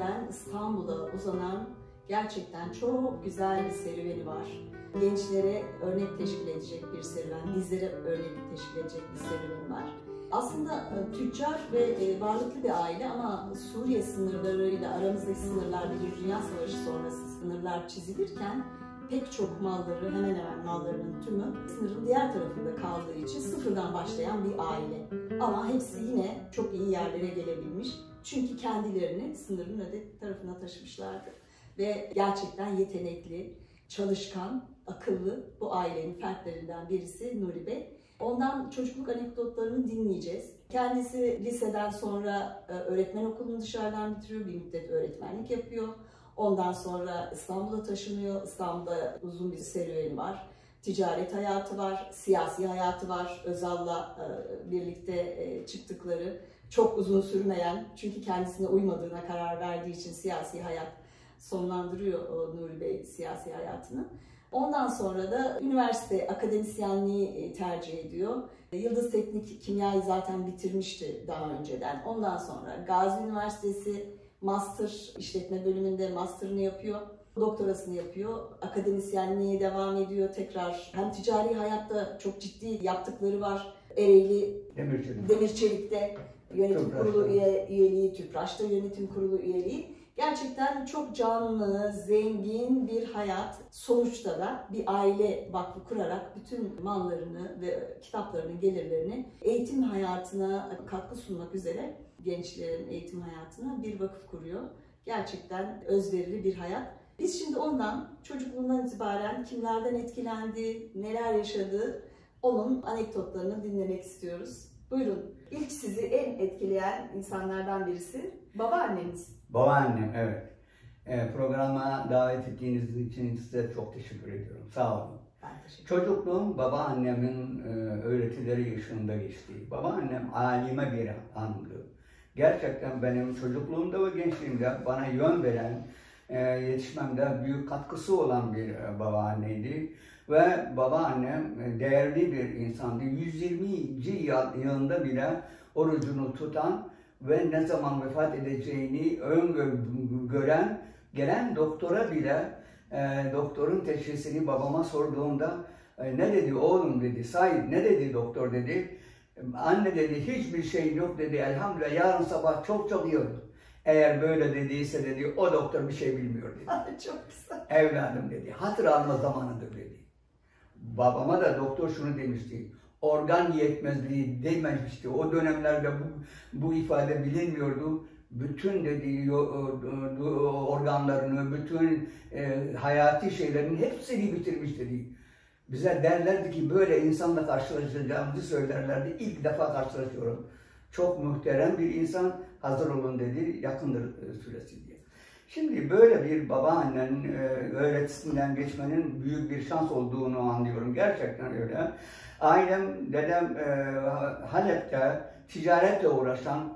Mersin'den İstanbul'a uzanan gerçekten çok güzel bir serüveni var. Gençlere örnek teşkil edecek bir serüven, bizlere örnek teşkil edecek bir serüveni var. Aslında tüccar ve varlıklı bir aile ama Suriye sınırlarıyla aramızdaki sınırlar, Birinci Dünya Savaşı sonrası sınırlar çizilirken pek çok malları, hemen hemen mallarının tümü sınırın diğer tarafında kaldığı için sıfırdan başlayan bir aile. Ama hepsi yine çok iyi yerlere gelebilmiş. Çünkü kendilerini sınırın öteki tarafına taşımışlardı. Ve gerçekten yetenekli, çalışkan, akıllı bu ailenin fertlerinden birisi Nuri Bey. Ondan çocukluk anekdotlarını dinleyeceğiz. Kendisi liseden sonra öğretmen okulunu dışarıdan bitiriyor, bir müddet öğretmenlik yapıyor. Ondan sonra İstanbul'a taşınıyor. İstanbul'da uzun bir serüveni var. Ticaret hayatı var, siyasi hayatı var. Özal'la birlikte çıktıkları çok uzun sürmeyen, çünkü kendisine uymadığına karar verdiği için siyasi hayat sonlandırıyor Nuri Bey siyasi hayatını. Ondan sonra da üniversite akademisyenliği tercih ediyor. Yıldız Teknik Kimya'yı zaten bitirmişti daha önceden. Ondan sonra Gazi Üniversitesi Master İşletme bölümünde master'ını yapıyor. Doktorasını yapıyor. Akademisyenliğe devam ediyor tekrar. Hem ticari hayatta çok ciddi yaptıkları var. Ereğli Demirçelik'te yönetim kurulu üyeliği, Tüpraş'ta yönetim kurulu üyeliği. Gerçekten çok canlı, zengin bir hayat. Sonuçta da bir aile vakfı kurarak bütün mallarını ve kitaplarının gelirlerini eğitim hayatına katkı sunmak üzere gençlerin eğitim hayatına bir vakıf kuruyor. Gerçekten özverili bir hayat. Biz şimdi ondan çocukluğundan itibaren kimlerden etkilendi, neler yaşadı, onun anekdotlarını dinlemek istiyoruz. Buyurun. İlk sizi en etkileyen insanlardan birisi babaanneniz. Babaannem, evet. Programa davet ettiğiniz için size çok teşekkür ediyorum. Sağ olun. Çocukluğum babaannemin öğretileri ışığında geçti. Babaannem alime bir hanımdı. Gerçekten benim çocukluğumda ve gençliğimde bana yön veren, yetişmemde büyük katkısı olan bir babaanneydi. Ve babaannem değerli bir insandı. 120. yılında bile orucunu tutan ve ne zaman vefat edeceğini öngören, gelen doktora bile doktorun teşhisini babama sorduğunda ne dedi oğlum dedi, Said ne dedi doktor dedi. Anne dedi hiçbir şey yok dedi, elhamdülillah yarın sabah çok iyi olur. Eğer böyle dediyse dedi o doktor bir şey bilmiyor dedi. Çok güzel. Evladım dedi, hatır alma zamanıdır dedi. Babama da doktor şunu demişti, organ yetmezliği dememişti. O dönemlerde bu ifade bilinmiyordu. Bütün dediği organlarını, bütün hayati şeylerin hepsini bitirmiş dedi. Bize derlerdi ki böyle insanla karşılaşacağımızı söylerlerdi. İlk defa karşılaşıyorum. Çok muhterem bir insan, hazır olun dedi, yakındır süresi diye. Şimdi böyle bir babaannenin öğretisinden geçmenin büyük bir şans olduğunu anlıyorum. Gerçekten öyle. Ailem, dedem Halep'te ticaretle uğraşan,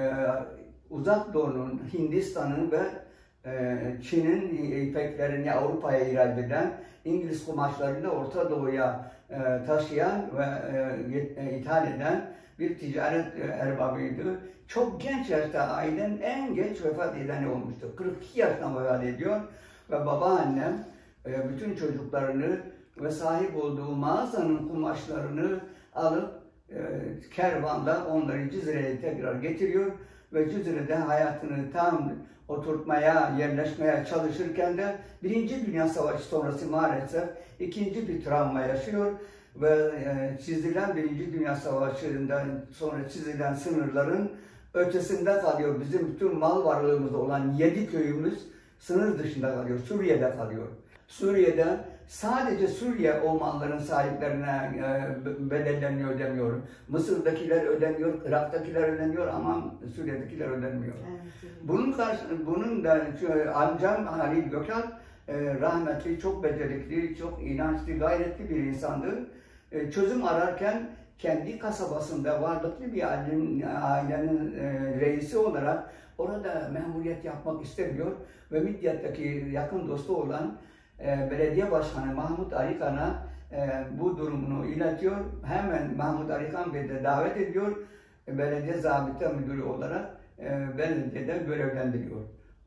Uzak Doğu'nun, Hindistan'ın ve Çin'in ipeklerini Avrupa'ya ihraç eden, İngiliz kumaşlarını Orta Doğu'ya taşıyan ve ithal eden bir ticaret erbabıydı. Çok genç yaşta ailenin en genç vefat edeni olmuştu. 42 yaşında vefat ediyor ve babaannem bütün çocuklarını ve sahip olduğu mağazanın kumaşlarını alıp kervanla onları Cizre'ye tekrar getiriyor ve Cizre'de hayatını tam oturtmaya, yerleşmeye çalışırken de Birinci Dünya Savaşı sonrası maalesef ikinci bir travma yaşıyor ve çizilen Birinci Dünya Savaşı'ndan sonra çizilen sınırların ötesinde kalıyor. Bizim bütün mal varlığımız olan 7 köyümüz sınır dışında kalıyor, Suriye'de kalıyor. Suriye'de sadece Suriye o malların sahiplerine bedellerini ödemiyor. Mısır'dakiler ödemiyor, Irak'takiler ödemiyor ama Suriye'dekiler ödemiyor. Evet. Bunun da amcam Halil Gökhan rahmetli, çok becerikli, çok inançlı, gayretli bir insandı. Çözüm ararken kendi kasabasında varlıklı bir ailenin reisi olarak orada memuriyet yapmak istemiyor ve Midyat'taki yakın dostu olan belediye başkanı Mahmut Arikan'a bu durumunu iletiyor. Hemen Mahmut Arikan Bey de davet ediyor. Belediye zabıta müdürü olarak belediyede görevlendiriyor.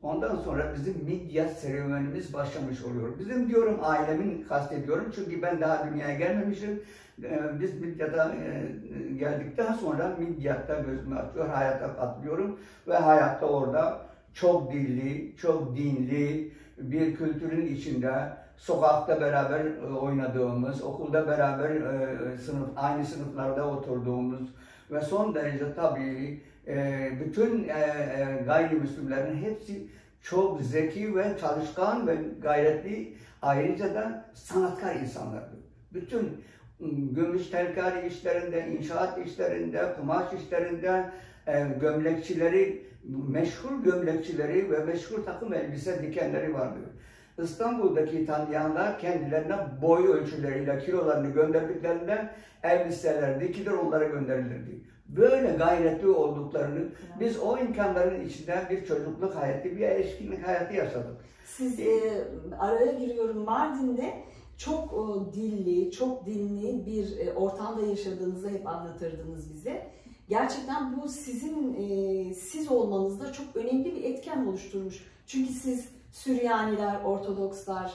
Ondan sonra bizim midyat serüvenimiz başlamış oluyor. Bizim diyorum ailemin kastediyorum çünkü ben daha dünyaya gelmemişim. Biz Midyat'a geldikten sonra Midyat'ta gözümü açıyor, hayata atlıyorum ve hayatta orada çok dilli, çok dinli bir kültürün içinde sokakta beraber oynadığımız, okulda beraber aynı sınıflarda oturduğumuz ve son derece tabii bütün gayrimüslimlerin hepsi çok zeki ve çalışkan ve gayretli, ayrıca da sanatkar insanlardı. Bütün gümüş telkari işlerinde, inşaat işlerinde, kumaş işlerinde gömlekçileri, meşhur gömlekçileri ve meşhur takım elbise dikenleri vardı. İstanbul'daki İtalyanlar kendilerine boy ölçüleriyle kilolarını gönderdiklerinde elbiseler dikilir, onlara gönderilirdi. Böyle gayretli olduklarını, biz o imkanların içinde bir çocukluk hayatı, bir erişkinlik hayatı yaşadık. Siz araya giriyorum, Mardin'de çok dilli, çok dinli bir ortamda yaşadığınızı hep anlatırdınız bize. Gerçekten bu sizin siz olmanızda çok önemli bir etken oluşturmuş. Çünkü siz Süryaniler, Ortodokslar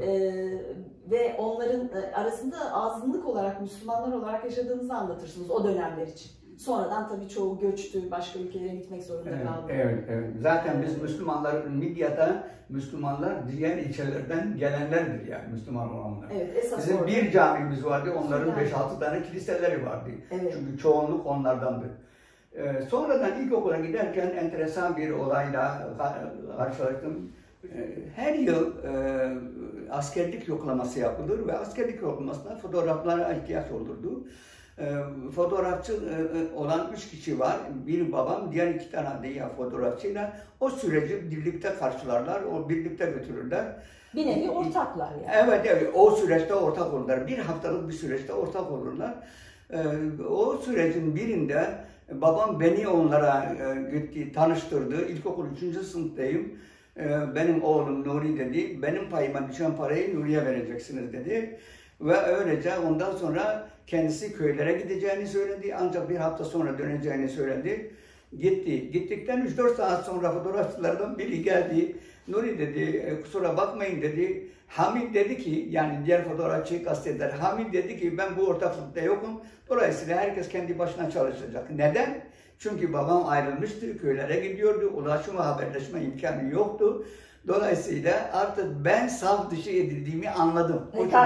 ve onların arasında azınlık olarak, Müslümanlar olarak yaşadığınızı anlatırsınız o dönemler için. Sonradan tabii çoğu göçtü, başka ülkelere gitmek zorunda kaldı. Evet. Zaten biz Müslümanlar, Midyat'a Müslümanlar diğer ilçelerden gelenlerdir yani Müslüman olanlar. Evet, esas bizim orada bir camimiz vardı, onların 5-6 tane kiliseleri vardı. Evet. Çünkü çoğunluk onlardandı. Sonradan ilkokula giderken enteresan bir olayla karşılaştım. Her yıl askerlik yoklaması yapılır ve askerlik yoklamasına fotoğraflara ihtiyaç olurdu. Fotoğrafçı olan 3 kişi var. Bir babam, diğer 2 tane diğer fotoğrafçıyla o süreci birlikte karşılarlar, o birlikte götürürler. Bir nevi ortaklar yani. Evet, o süreçte ortak olurlar. Bir haftalık bir süreçte ortak olurlar. O sürecin birinde babam beni onlara tanıştırdı. İlkokul 3. sınıftayım. Benim oğlum Nuri dedi, benim payıma düşen parayı Nuri'ye vereceksiniz dedi. Ve öylece ondan sonra kendisi köylere gideceğini söyledi, ancak bir hafta sonra döneceğini söyledi. Gittikten 3-4 saat sonra fotoğrafçılardan biri geldi. Nuri dedi, kusura bakmayın dedi. Hamid dedi ki, yani diğer fotoğrafçıyı kasteder. Hamid dedi ki, ben bu ortaklıkta yokum. Dolayısıyla herkes kendi başına çalışacak. Neden? Çünkü babam ayrılmıştı, köylere gidiyordu. Ulaşım ve haberleşme imkanı yoktu. Dolayısıyla artık ben saf dışı edildiğimi anladım.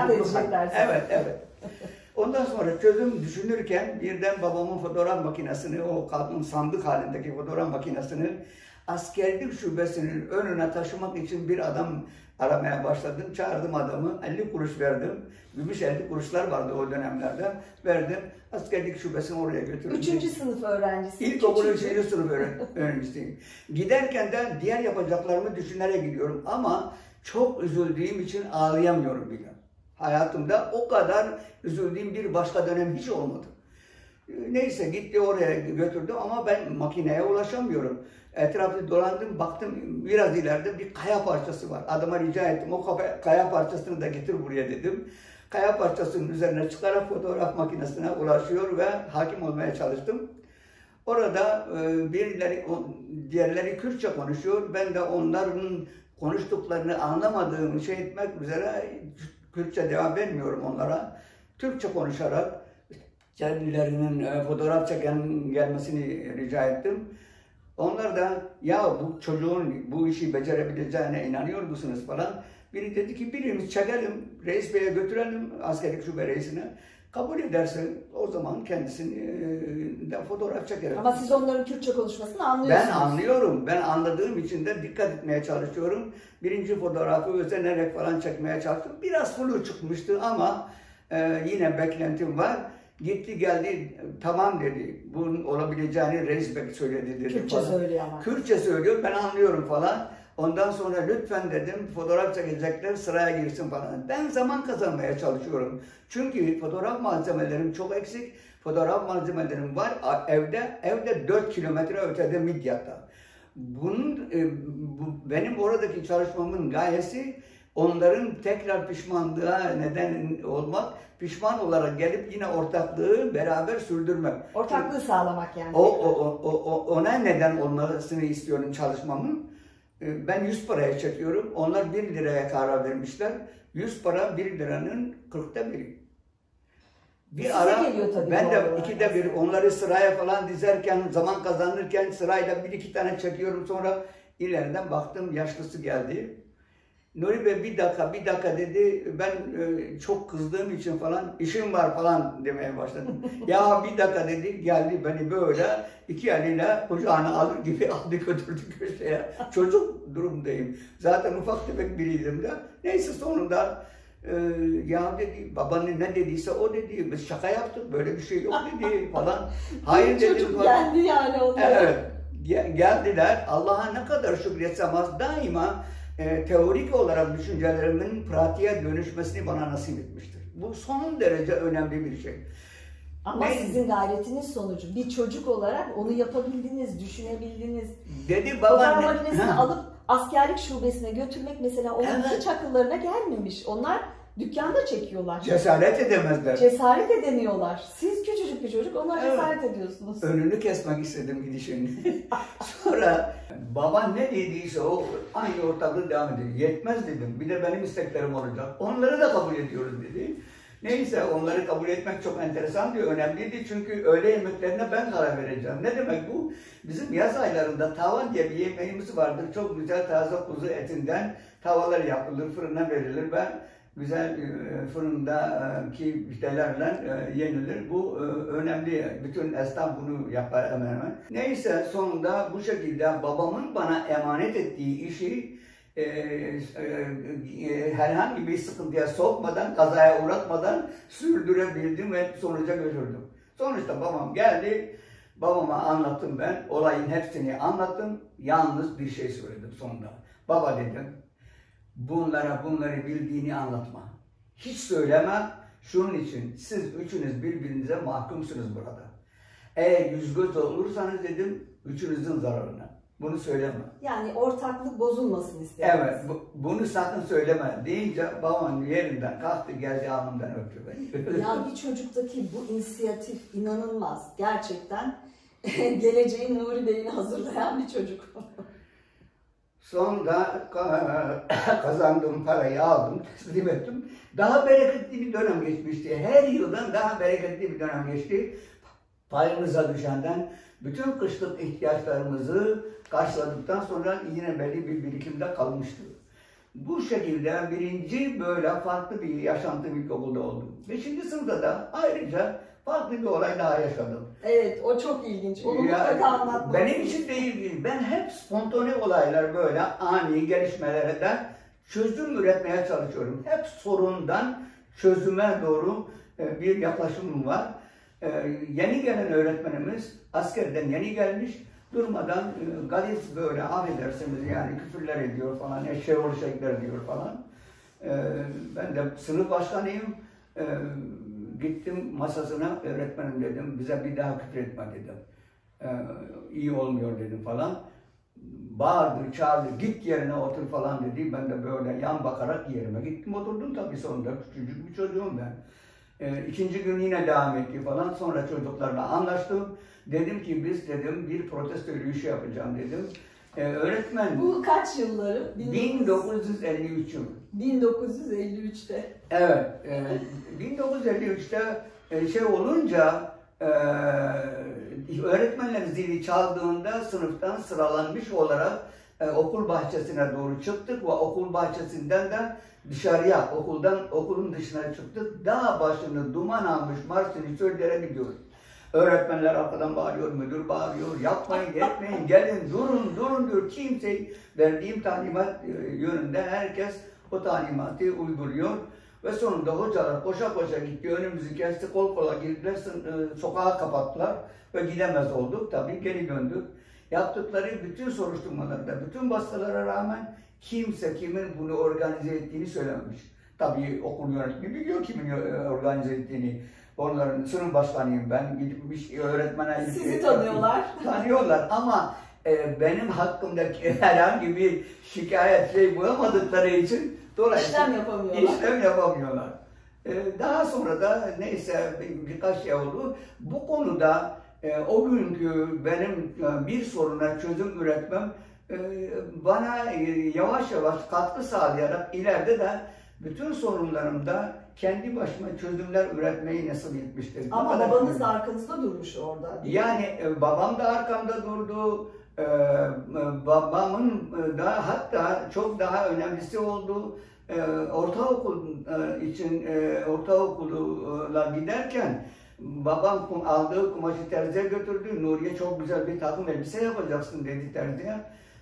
Evet. Ondan sonra çözüm düşünürken birden babamın fotoğraf makinesini, o kadın sandık halindeki fotoğraf makinesini askerlik şubesinin önüne taşımak için bir adam aramaya başladım. Çağırdım adamı, 50 kuruş verdim. Gümüş 50 kuruşlar vardı o dönemlerde. Verdim, askerlik şubesini oraya götürdüm. 3. sınıf öğrencisi. İlkokul 3. sınıf öğrencisiyim. Giderken de diğer yapacaklarımı düşünerek gidiyorum ama çok üzüldüğüm için ağlayamıyorum bile. Hayatımda o kadar üzüldüğüm bir başka dönem hiç olmadı. Neyse gitti oraya götürdü ama ben makineye ulaşamıyorum. Etrafı dolandım, baktım biraz ileride bir kaya parçası var. Adama rica ettim, o kaya parçasını da getir buraya dedim. Kaya parçasının üzerine çıkarak fotoğraf makinesine ulaşıyor ve hakim olmaya çalıştım. Orada diğerleri Kürtçe konuşuyor. Ben de onların konuştuklarını anlamadığım şey etmek üzere Kürtçe cevap vermiyorum onlara. Türkçe konuşarak kendilerinin fotoğraf çeken gelmesini rica ettim. Onlar da ya bu çocuğun bu işi becerebileceğine inanıyor musunuz falan. Biri dedi ki birimiz çekelim, reis beye götürelim askerlik şube reisine. Kabul ederse o zaman kendisini fotoğraf çekerim. Ama siz onların Türkçe konuşmasını anlıyorsunuz. Ben anlıyorum. Ben anladığım için de dikkat etmeye çalışıyorum. Birinci fotoğrafı özenerek falan çekmeye çalıştım. Biraz flu çıkmıştı ama yine beklentim var. Gitti geldi, tamam dedi. Bunun olabileceğini reis bey söyledi dedi. Kürtçe falan. Söylüyor ama. Kürtçe söylüyor, ben anlıyorum falan. Ondan sonra lütfen dedim, fotoğraf çekecekler sıraya girsin falan. Ben zaman kazanmaya çalışıyorum. Çünkü fotoğraf malzemelerim çok eksik. Fotoğraf malzemelerim var evde 4 kilometre ötede Midyat'ta. Benim oradaki çalışmamın gayesi onların tekrar pişmanlığa neden olmak, pişman olarak gelip yine ortaklığı beraber sürdürmek. Ortaklığı sağlamak yani. Ona neden olmasını istiyorum çalışmamın. Ben 100 paraya çekiyorum. Onlar 1 liraya karar vermişler. 100 para 1 liranın 40'ta biri. Bir ara ben de 2'de 1 onları sıraya falan dizerken, zaman kazanırken sırayla 1-2 tane çekiyorum. Sonra ileriden baktım yaşlısı geldi. Nuri Bey bir dakika dedi. Ben çok kızdığım için falan işim var falan demeye başladım. Ya bir dakika dedi, geldi beni böyle 2 eliyle kucağına alır gibi aldı götürdü köşeye. Çocuk durumdayım. Zaten ufak tefek biriydim de. Neyse sonunda ya dedi, babanın ne dediyse o dedi. Biz şaka yaptık, böyle bir şey yok dedi falan. Hayır dedim. Çocuk geldi yani onlara. Evet. Geldiler. Allah'a ne kadar şükretsem az, daima teorik olarak düşüncelerimin pratiğe dönüşmesini bana nasip etmiştir. Bu son derece önemli bir şey. Ama sizin gayretiniz sonucu. Bir çocuk olarak onu yapabildiniz, düşünebildiniz. Dedi babaanne. Fotoğraf makinesini alıp askerlik şubesine götürmek mesela onun hiç akıllarına gelmemiş. Onlar dükkanda çekiyorlar. Cesaret edemezler. Cesaret edemiyorlar. Siz küçücük bir çocuk, ona cesaret ediyorsunuz. Önünü kesmek istedim gidişini. Sonra baban ne dediyse o aynı ortaklığı devam ediyor. Yetmez dedim. Bir de benim isteklerim olacak. Onları da kabul ediyoruz dedi. Neyse onları kabul etmek çok enteresan diyor, önemliydi çünkü öğle yemeklerine ben karar vereceğim. Ne demek bu? Bizim yaz aylarında tavan diye bir yemeğimiz vardır. Çok güzel taze kuzu etinden tavalar yapılır, fırına verilir ve güzel fırındaki şeylerle yenilir. Bu önemli. Bütün esnaf bunu yapar hemen hemen. Neyse sonunda bu şekilde babamın bana emanet ettiği işi herhangi bir sıkıntıya sokmadan, kazaya uğratmadan sürdürebildim ve sonuca götürdüm. Sonuçta babam geldi, babama anlattım ben, olayın hepsini anlattım, yalnız bir şey söyledim sonunda. Baba dedim, bunları bildiğini anlatma. Hiç söyleme, şunun için siz üçünüz birbirinize mahkumsunuz burada. Eğer yüz göz olursanız dedim, üçünüzün zararına. Bunu söyleme. Yani ortaklık bozulmasın istediniz. Evet, bunu sakın söyleme deyince babam yerinden kalktı, geldi alnımdan öptü beni. Ya bir çocuktaki bu inisiyatif inanılmaz. Gerçekten geleceğin Nuri Bey'ini hazırlayan bir çocuk. Sonunda kazandığım parayı aldım, teslim ettim. Daha bereketli bir dönem geçmişti. Her yıldan daha bereketli bir dönem geçti. Payımıza düşenden bütün kışlık ihtiyaçlarımızı karşıladıktan sonra yine belli bir birikimde kalmıştı. Bu şekilde birinci böyle farklı bir yaşantım ilkokulda oldu. 5. sınıfta da ayrıca farklı bir olay daha yaşadım. Evet, o çok ilginç. Onu mutlaka anlatmalısınız. Benim için değil, ben hep spontane olaylar böyle ani gelişmelerden çözüm üretmeye çalışıyorum. Hep sorundan çözüme doğru bir yaklaşımım var. Yeni gelen öğretmenimiz askerden yeni gelmiş, durmadan galis böyle affedersiniz yani küfürler ediyor falan, eşeğoluşekler diyor falan. Ben de sınıf başkanıyım. Gittim masasına, öğretmenim dedim, bize bir daha küfür etme dedim. İyi olmuyor dedim falan. Bağırdı, çağırdı, git yerine otur falan dedi. Ben de böyle yan bakarak yerime gittim, oturdum tabii sonunda. Küçücük bir çocuğum ben. İkinci gün yine devam etti falan. Sonra çocuklarla anlaştım. Dedim ki biz dedim bir protesto yürüyüşü yapacağım dedim. Öğretmen... Bu kaç yılları? 1953 yılı. 1953'te. Evet. 1953'te şey olunca öğretmenler zili çaldığında sınıftan sıralanmış olarak okul bahçesine doğru çıktık ve okul bahçesinden de dışarıya, okulun dışına çıktık. Dağ başını duman almış Marsin'i çöllere gidiyoruz. Öğretmenler arkadan bağırıyor, müdür bağırıyor, yapmayın, etmeyin, gelin, durun diyor. Kimse verdiğim talimat yönünde herkes o talimatı uyguluyor. Ve sonunda hocalar koşa koşa gitti, önümüzü kesti, kol kola girdiler, sokağa kapattılar ve gidemez olduk. Tabii geri döndük. Yaptıkları bütün soruşturmalarda, bütün baskılara rağmen kimse kimin bunu organize ettiğini söylememiş. Tabii okul yönetimi biliyor kimin organize ettiğini. Onların sınıf başkanıyım ben, gitmiş öğretmene... Sizi tanıyorlar. Tanıyorlar ama benim hakkımdaki herhangi bir şikayet bulamadıkları için işlem yapamıyorlar. Daha sonra da neyse birkaç şey oldu. Bu konuda o günkü benim bir soruna çözüm üretmem bana yavaş yavaş katkı sağlayarak ileride de bütün sorunlarımda kendi başıma çözümler üretmeyi nasip etmiştir. Ama babanız da arkanızda durmuş orada. Yani babam da arkamda durdu. Babamın da hatta çok daha önemlisi oldu. Ortaokul için ortaokula giderken babam aldığı kumaşı terziye götürdü. Nuriye çok güzel bir takım elbise yapacaksın dedi terziye.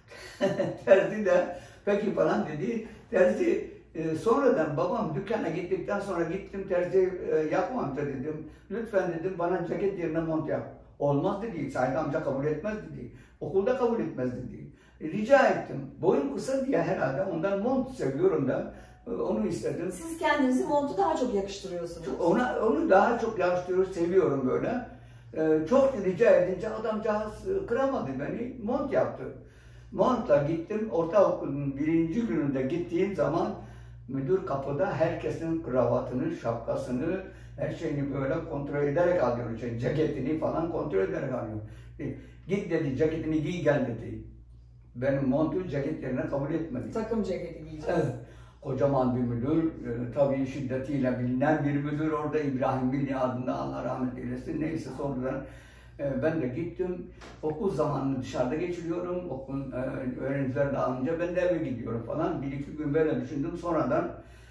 Terzi de peki falan dedi. Terzi sonradan babam dükkana gittikten sonra gittim terzi yapmam dedim. Lütfen dedim bana ceket yerine mont yap. Olmaz dedi. Said amca kabul etmez dedi. Okulda kabul etmez dedi. Rica ettim. Boyum kısa diye herhalde ondan mont seviyorum da onu istedim. Siz kendinizi montu daha çok yakıştırıyorsunuz. Onu daha çok yakıştırıyorum, seviyorum böyle. Çok rica edince adamcağız kıramadı beni. Mont yaptı. Montla gittim. Ortaokulun 1. gününde gittiğim zaman müdür kapıda herkesin kravatını, şapkasını, her şeyini böyle kontrol ederek alıyor. İşte ceketini falan kontrol ederek alıyor. Git dedi, ceketini giy gel dedi. Benim montu ceket yerine kabul etmedi. Takım ceketi giyeceğiz. Evet. Kocaman bir müdür, tabii şiddetiyle bilinen bir müdür orada, İbrahim Bilni adında, Allah rahmet eylesin. Neyse sonradan ben de gittim. Okul zamanını dışarıda geçiriyorum. Okul öğrenciler dağılınca ben de eve gidiyorum falan. 1-2 gün böyle düşündüm. Sonradan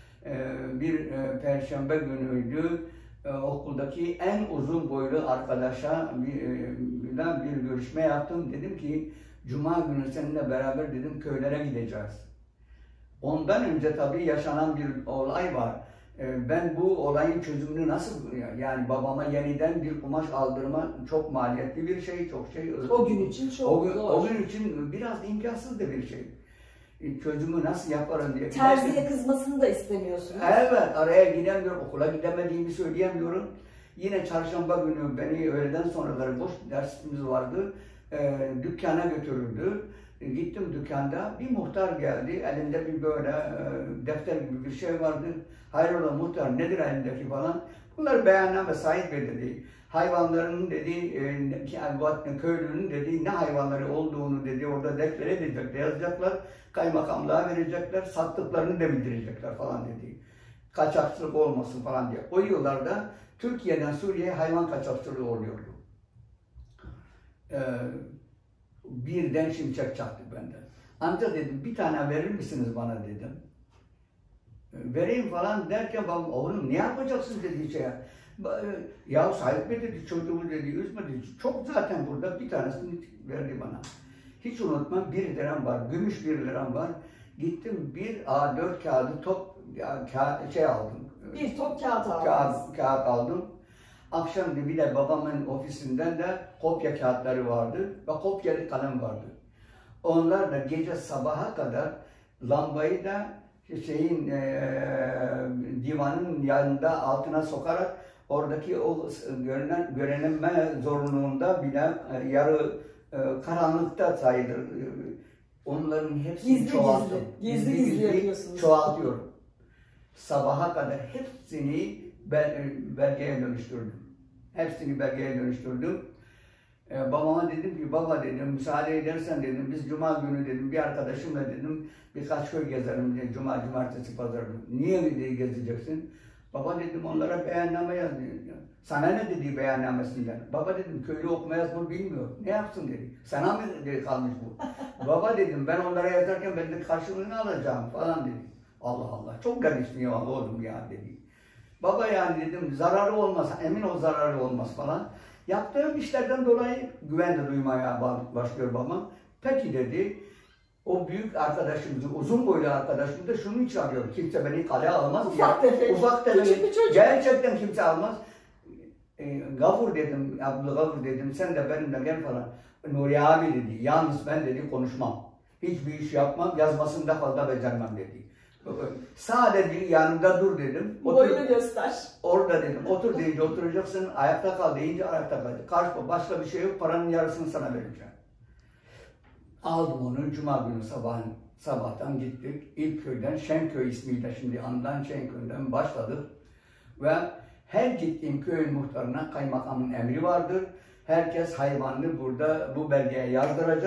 bir perşembe günüydü. Okuldaki en uzun boylu arkadaşa bir görüşme yaptım. Dedim ki Cuma günü seninle beraber dedim köylere gideceğiz. Ondan önce tabii yaşanan bir olay var. Ben bu olayın çözümünü nasıl, yani babama yeniden bir kumaş aldırma çok maliyetli bir şey, çok şey. O gün için çok zor. O gün için biraz imkansız da bir şey. Çözümü nasıl yaparım diye. Terziye kızmasını da istemiyorsunuz. Evet, araya gidemiyorum, okula gidemediğimi söyleyemiyorum. Yine çarşamba günü beni öğleden sonraları boş dersimiz vardı. Dükkana götürüldü. Gittim dükkanda, bir muhtar geldi, elinde bir böyle defter gibi bir şey vardı. Hayrola muhtar, nedir elindeki falan. Bunlar beyanname Said Bey dedi. Hayvanların dedi, köylünün dedi, ne hayvanları olduğunu dedi, orada deklar edecekler, yazacaklar. Kaymakamlığa verecekler, sattıklarını da bildirecekler falan dedi. Kaçakçılık olmasın falan diye. O yıllarda Türkiye'den Suriye'ye hayvan kaçakçılığı oluyordu. Birden şimşek çaktı benden. Amca dedim bir tane verir misiniz bana dedim. Vereyim falan derken babam oğlum ne yapacaksın dedi şeye. Ya Said Bey dedi çocuğumu dedi üzme dedi. Çok zaten burada bir tanesini verdi bana. Hiç unutmam 1 liram var, gümüş 1 liram var. Gittim bir A4 kağıdı aldım. Bir top kağıt aldım. Kağıt aldım. Akşam bir de babamın ofisinden de kopya kağıtları vardı ve kopyalı kalem vardı. Onlar da gece sabaha kadar lambayı da divanın yanında altına sokarak oradaki o görünme zorunluluğunda bile yarı karanlıkta sayılır. Onların hepsini çoğalttım. Gizli yapıyorsunuz. Çoğaltıyorum. Sabaha kadar hepsini belgeye dönüştürdüm. Hepsini belgeye dönüştürdüm. Babama dedim ki baba dedim müsaade edersen dedim biz cuma günü dedim bir arkadaşımla dedim birkaç köy gezerim diye cumartesi pazar. Niye dedi gezeceksin? Baba dedim onlara beyanname yaz diyor. Sana ne dedi beyannamesinden? Baba dedim köylü okuma yazma bilmiyor. Ne yapsın dedi. Sana mı dedi, kalmış bu? Baba dedim ben onlara yazarken ben de karşılığını alacağım falan dedi. Allah Allah çok garipsiniyor oğlum ya dedi. Baba yani dedim zararı olmaz, emin ol zararı olmaz falan. Yaptığım işlerden dolayı güven de duymaya başlıyor babam. Peki dedi, o büyük arkadaşımızı, uzun boylu arkadaşımız da şunu için arıyor. Kimse beni kaleye almaz. Ufak tefek. Ufak tefek. Gerçekten kimse almaz. Gafur dedim, Abdülgafur dedim, sen de benimle gel falan. Nuri abi dedi, yalnız ben dedi konuşmam. Hiçbir iş yapmam, yazmasını da fazla becermem dedi. Sadece yanında dur dedim. Boyunu göster. Orada dedim. Otur deyince oturacaksın. Ayakta kal deyince ayakta kal. Karşı başka bir şey yok. Paranın yarısını sana vereceğim. Aldım onu. Cuma günü sabahtan gittik. İlk köyden Şenköy ismiyle şimdi anılan Şenköy'den başladık. Ve her gittiğim köyün muhtarına kaymakamın emri vardır. Herkes hayvanını burada bu belgeye yazdıracak.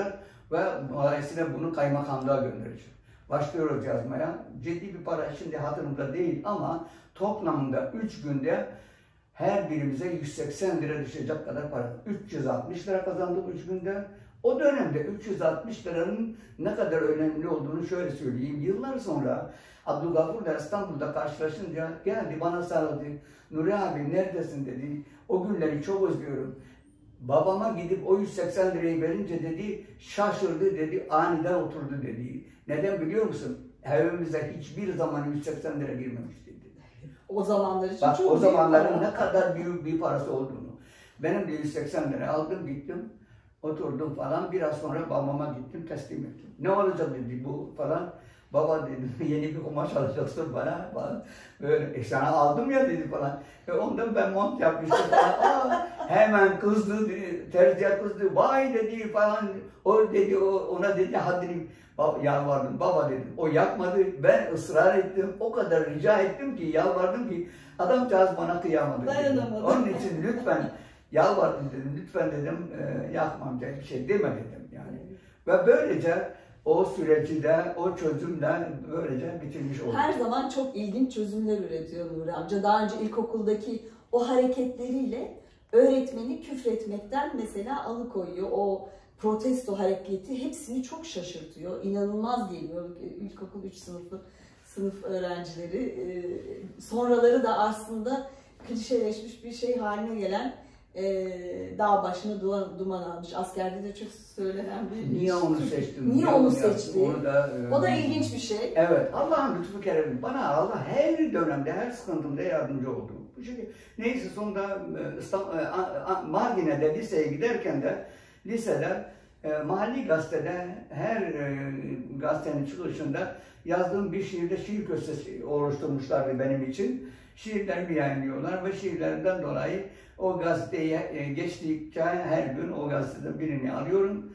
Ve dolayısıyla bunu kaymakamlığa göndereceğim. Başlıyoruz yazmaya. Ciddi bir para şimdi hatırımda değil ama toplamda 3 günde her birimize 180 lira düşecek kadar para. 360 lira kazandık 3 günde. O dönemde 360 liranın ne kadar önemli olduğunu şöyle söyleyeyim. Yıllar sonra Abdülgafur'la İstanbul'da karşılaşınca geldi bana sarıldı. Nuri abi neredesin dedi. O günleri çok özlüyorum. Babama gidip o 180 lirayı verince dedi şaşırdı dedi aniden oturdu dedi. Neden biliyor musun? Evimize hiçbir zaman 180 lira girmemişti dedi. O zamanlar için bak, çok o zamanların ne kadar büyük bir parası olduğunu. Benim de 180 lira aldım gittim. Oturdum falan. Biraz sonra babama gittim teslim ettim. Ne olacak dedi bu falan. Baba dedim yeni bir kumaş alacaksın bana falan. Böyle sana aldım ya dedi falan. Ondan ben mont yapmıştım falan. Hemen kızdı, terziye kızdı. Vay dedi falan. O dedi ona dedi haddini yalvardım. Baba dedim. O yapmadı. Ben ısrar ettim. O kadar rica ettim ki yalvardım ki adamcağız bana kıyamadı. Onun için lütfen yalvardım dedim. Lütfen dedim yapmam bir şey deme dedim yani. Ve böylece o süreci de, o çözümle böylece bitirmiş olduk. Her zaman çok ilginç çözümler üretiyor Nuri amca. Daha önce ilkokuldaki o hareketleriyle öğretmeni küfretmekten mesela alıkoyuyor. O protesto hareketi hepsini çok şaşırtıyor. İnanılmaz geliyor ilkokul 3 sınıf öğrencileri. Sonraları da aslında klişeleşmiş bir şey haline gelen dağ başına duman almış. Askerde de çok söylenen bir Niye onu seçtim? Niye onu seçti? O da ilginç bir şey. Evet. Allah'ın lütfu keremi. Bana Allah her dönemde, her sıkıntımda yardımcı oldu. Bu şekilde. Neyse sonunda Mardin'e liseye giderken de lisede mahalli gazetede her gazetenin çıkışında yazdığım bir şiirde şiir köşesi oluşturmuşlardı benim için. Şiirlerimi yayınlıyorlar ve şiirlerinden dolayı o gazeteye geçtikçe her gün o gazeteden birini alıyorum.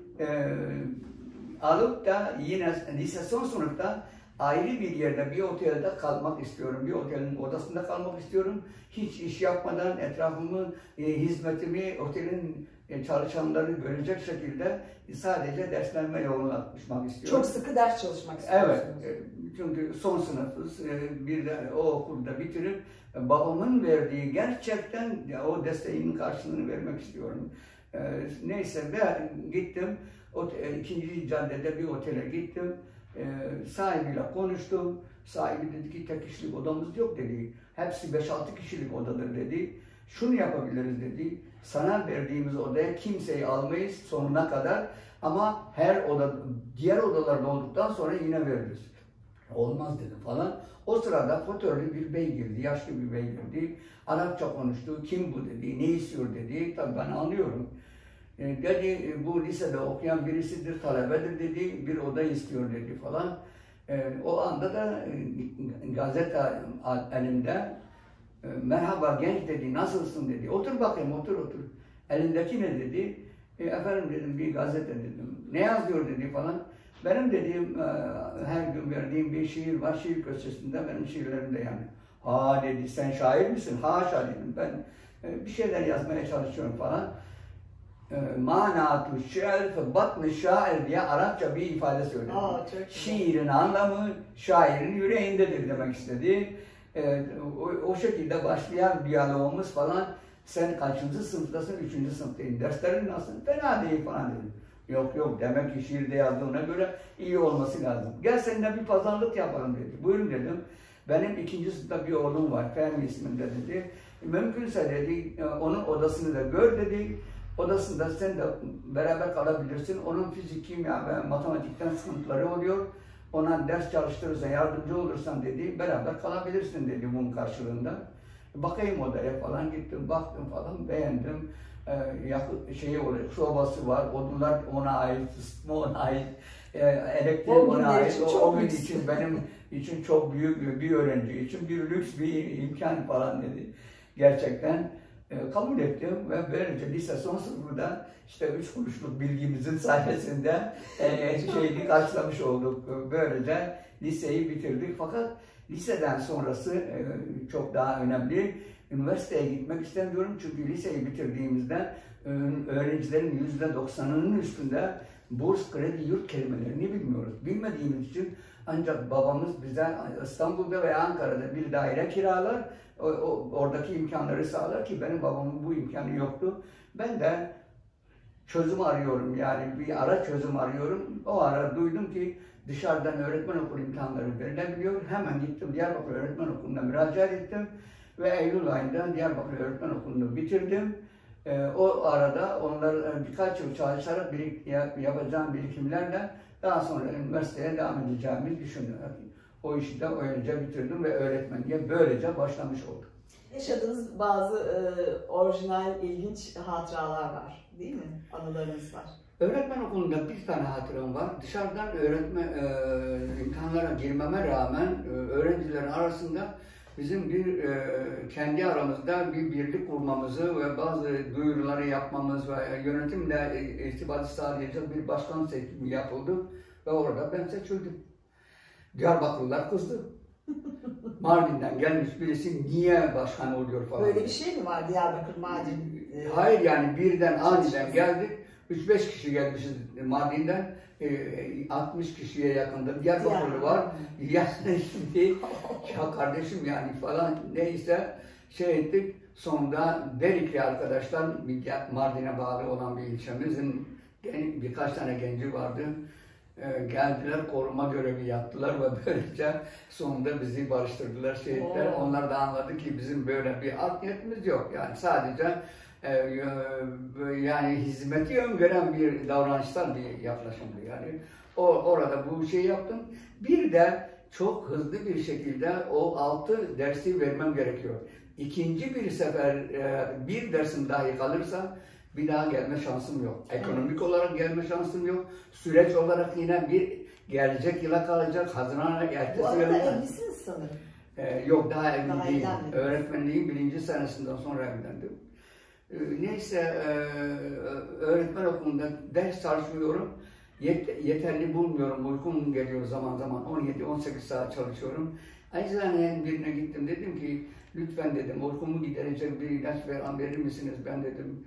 Alıp da yine lise son sınıfta ayrı bir yerde, bir otelde kalmak istiyorum. Bir otelin odasında kalmak istiyorum. Hiç iş yapmadan etrafımı, hizmetimi, otelin çalışanları görecek şekilde sadece derslerime yoğunlaşmak istiyorum. Çok sıkı ders çalışmak istiyorsunuz. Evet. Çünkü son sınıfız. Bir de o okulda bitirip babamın verdiği gerçekten o desteğimin karşılığını vermek istiyorum. Neyse ben gittim. İkinci caddede bir otele gittim. Sahibiyle konuştum. Sahibi dedi ki tek kişilik odamız yok dedi. Hepsi 5-6 kişilik odadır dedi. Şunu yapabiliriz dedi. Sana verdiğimiz odaya kimseyi almayız sonuna kadar. Ama her oda, diğer odalarda olduktan sonra yine veririz. Olmaz dedim falan. O sırada fotörlü bir bey girdi, yaşlı bir bey girdi. Arapça konuştu, kim bu dedi, ne istiyor dedi. Tabii ben anlıyorum. Dedi bu lisede okuyan birisidir, talebedir dedi, bir oda istiyor dedi falan. O anda da gazete elimde, merhaba genç dedi, nasılsın dedi. Otur bakayım, otur. Elindeki ne dedi? Efendim dedim bir gazete dedim. Ne yazıyor dedi falan. Benim dediğim her gün verdiğim bir şiir var, şiir köşesinde benim şiirlerimde yani. Ha dedi, sen şair misin? Haşa dedim, ben bir şeyler yazmaya çalışıyorum falan. Manatu şiir fe batn-ı şair diye Arapça bir ifade söyledi. Şiirin anlamı şairin yüreğindedir demek istedi. O şekilde başlayan diyalogumuz falan. Sen kaçıncı sınıftasın? 3. sınıftayım. Derslerin nasıl? Fena değil falan dedim. Yok demek ki şiirde yazdığına göre iyi olması lazım. Gel seninle bir pazarlık yapalım dedi. Buyurun dedim. Benim 2. sınıfta bir oğlum var. Fehmi isminde dedi. Mümkünse dedi onun odasını da gör dedi. Odasında sen de beraber kalabilirsin. Onun fizik, kimya ve matematikten sıkıntıları oluyor. Ona ders çalıştırırsan, yardımcı olursan dedi, beraber kalabilirsin dedi bunun karşılığında. Bakayım odaya falan gittim, baktım falan, beğendim. Sobası var, odunlar ona ait, ısıtma ona ait, elektrik ona ait. O gün için benim için çok büyük bir öğrenci için bir lüks bir imkan falan dedi. Gerçekten kabul ettim ve böylece lise son sınıfında işte 3 kuruşluk bilgimizin sayesinde şeyini karşılamış olduk. Böylece liseyi bitirdik. Fakat liseden sonrası çok daha önemli. Üniversiteye gitmek istemiyorum çünkü liseyi bitirdiğimizde öğrencilerin %90'ının üstünde burs, kredi, yurt kelimelerini bilmiyoruz. Bilmediğimiz için ancak babamız bize İstanbul'da veya Ankara'da bir daire kiralar, oradaki imkanları sağlar ki benim babamın bu imkanı yoktu. Ben de çözüm arıyorum, yani bir ara çözüm arıyorum. O ara duydum ki dışarıdan öğretmen okulu imtihanları verilebiliyor. Hemen gittim Diyarbakır Öğretmen Okulu'na müracaat ettim ve Eylül ayında Diyarbakır Öğretmen Okulu'nu bitirdim. O arada onlar birkaç yıl çalışarak yapacağım birikimlerle daha sonra üniversiteye devam edeceğimi düşündüm. O işi de öylece bitirdim ve öğretmenliğe böylece başlamış oldum. Yaşadığınız bazı orijinal, ilginç hatıralar var, değil mi? Anılarınız var. Öğretmen okulunda bir tane hatıram var. Dışarıdan imtihanlara girmeme rağmen öğrencilerin arasında bizim kendi aramızda bir birlik kurmamızı ve bazı duyuruları yapmamız ve yönetimle irtibatı sağlayacak bir başkan seçimi yapıldı ve orada ben seçildim. Diyarbakırlılar kızdı. Mardin'den gelmiş birisi niye başkan oluyor falan. Böyle bir şey mi var Diyarbakır, Mardin? Hayır, yani birden aniden geldik. 3-5 kişi gelmişiz Mardin'den. 60 kişiye yakındır. Diyarbakırlı var. Yani şimdi ya kardeşim yani falan neyse şey ettik. Sonunda Berikli arkadaşlar, Mardin'e bağlı olan bir ilçemizin birkaç tane genci vardı. Geldiler, koruma görevi yaptılar ve böylece sonunda bizi barıştırdılar, şehitler. Onlar da anladı ki bizim böyle bir art niyetimiz yok. Yani sadece yani hizmeti öngören bir davranışsal bir yaklaşımdı yani. Orada bu şeyi yaptım. Bir de çok hızlı bir şekilde o 6 dersi vermem gerekiyor. İkinci bir sefer bir dersim dahi kalırsa bir daha gelme şansım yok. Ekonomik olarak gelme şansım yok. Süreç olarak yine bir gelecek yıla kalacak. Haziran ertesi yıla. Bu arada evlisiniz sanırım. Yok, daha evli değilim. Öğretmenliğin 1. senesinden sonra evlendim. Neyse öğretmen okulunda ders çalışmıyorum. Yeterli bulmuyorum. Uykum geliyor zaman zaman. 17-18 saat çalışıyorum. Eczanenin birine gittim. Dedim ki lütfen dedim uykumu giderecek bir ilaç verir misiniz? Ben dedim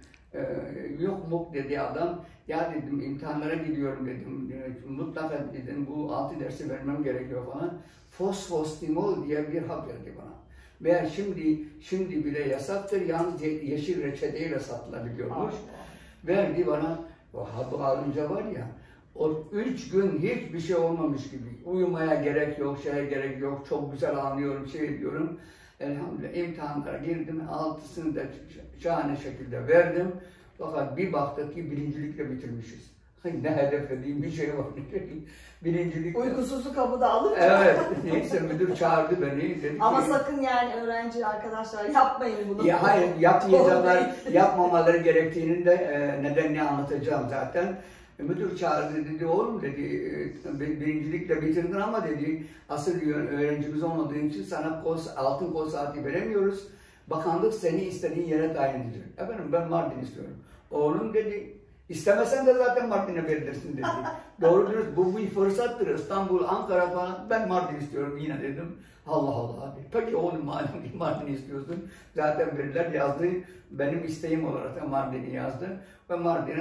yok mu dedi adam. Ya dedim imtihanlara gidiyorum dedim. Mutlaka dedim bu 6 dersi vermem gerekiyor falan. Fosfostimol diye bir hap verdi bana. Veya şimdi bile yasaktır. Yalnız yeşil reçeteyle satılabiliyormuş. Verdi bana. O hapı alınca var ya, o 3 gün hiçbir şey olmamış gibi. Uyumaya gerek yok, şeye gerek yok. Çok güzel anlıyorum, şey diyorum. Elhamdülillah imtihanlara girdim. 6'sını da şahane şekilde verdim. Fakat bir baktık ki birincilikle bitirmişiz. Ne hedeflediğim bir şey var. Birincilik. Uykusuzluk kapıda alınca. Evet. Neyse müdür çağırdı beni. Dedi ama ki, sakın yani öğrenci arkadaşlar yapmayın bunu. Ya hayır, yapmayacaklar, yapmamaları gerektiğini de nedenini anlatacağım zaten. Müdür çağırdı, dedi oğlum dedi birincilikle bitirdin ama dedi asıl öğrencimiz olmadığı için sana altın kol saati veremiyoruz. Bakanlık seni istediğin yere tayin edecek. Efendim ben Mardin istiyorum. Oğlum dedi istemesen de zaten Mardin'e verilirsin dedi. Doğru dürüst bu bir fırsattır. İstanbul, Ankara falan ben Mardin istiyorum yine dedim. Allah Allah. Peki oğlum madem Mardin'i istiyorsun zaten verirler yazdı. Benim isteğim olarak Mardin'i yazdı ve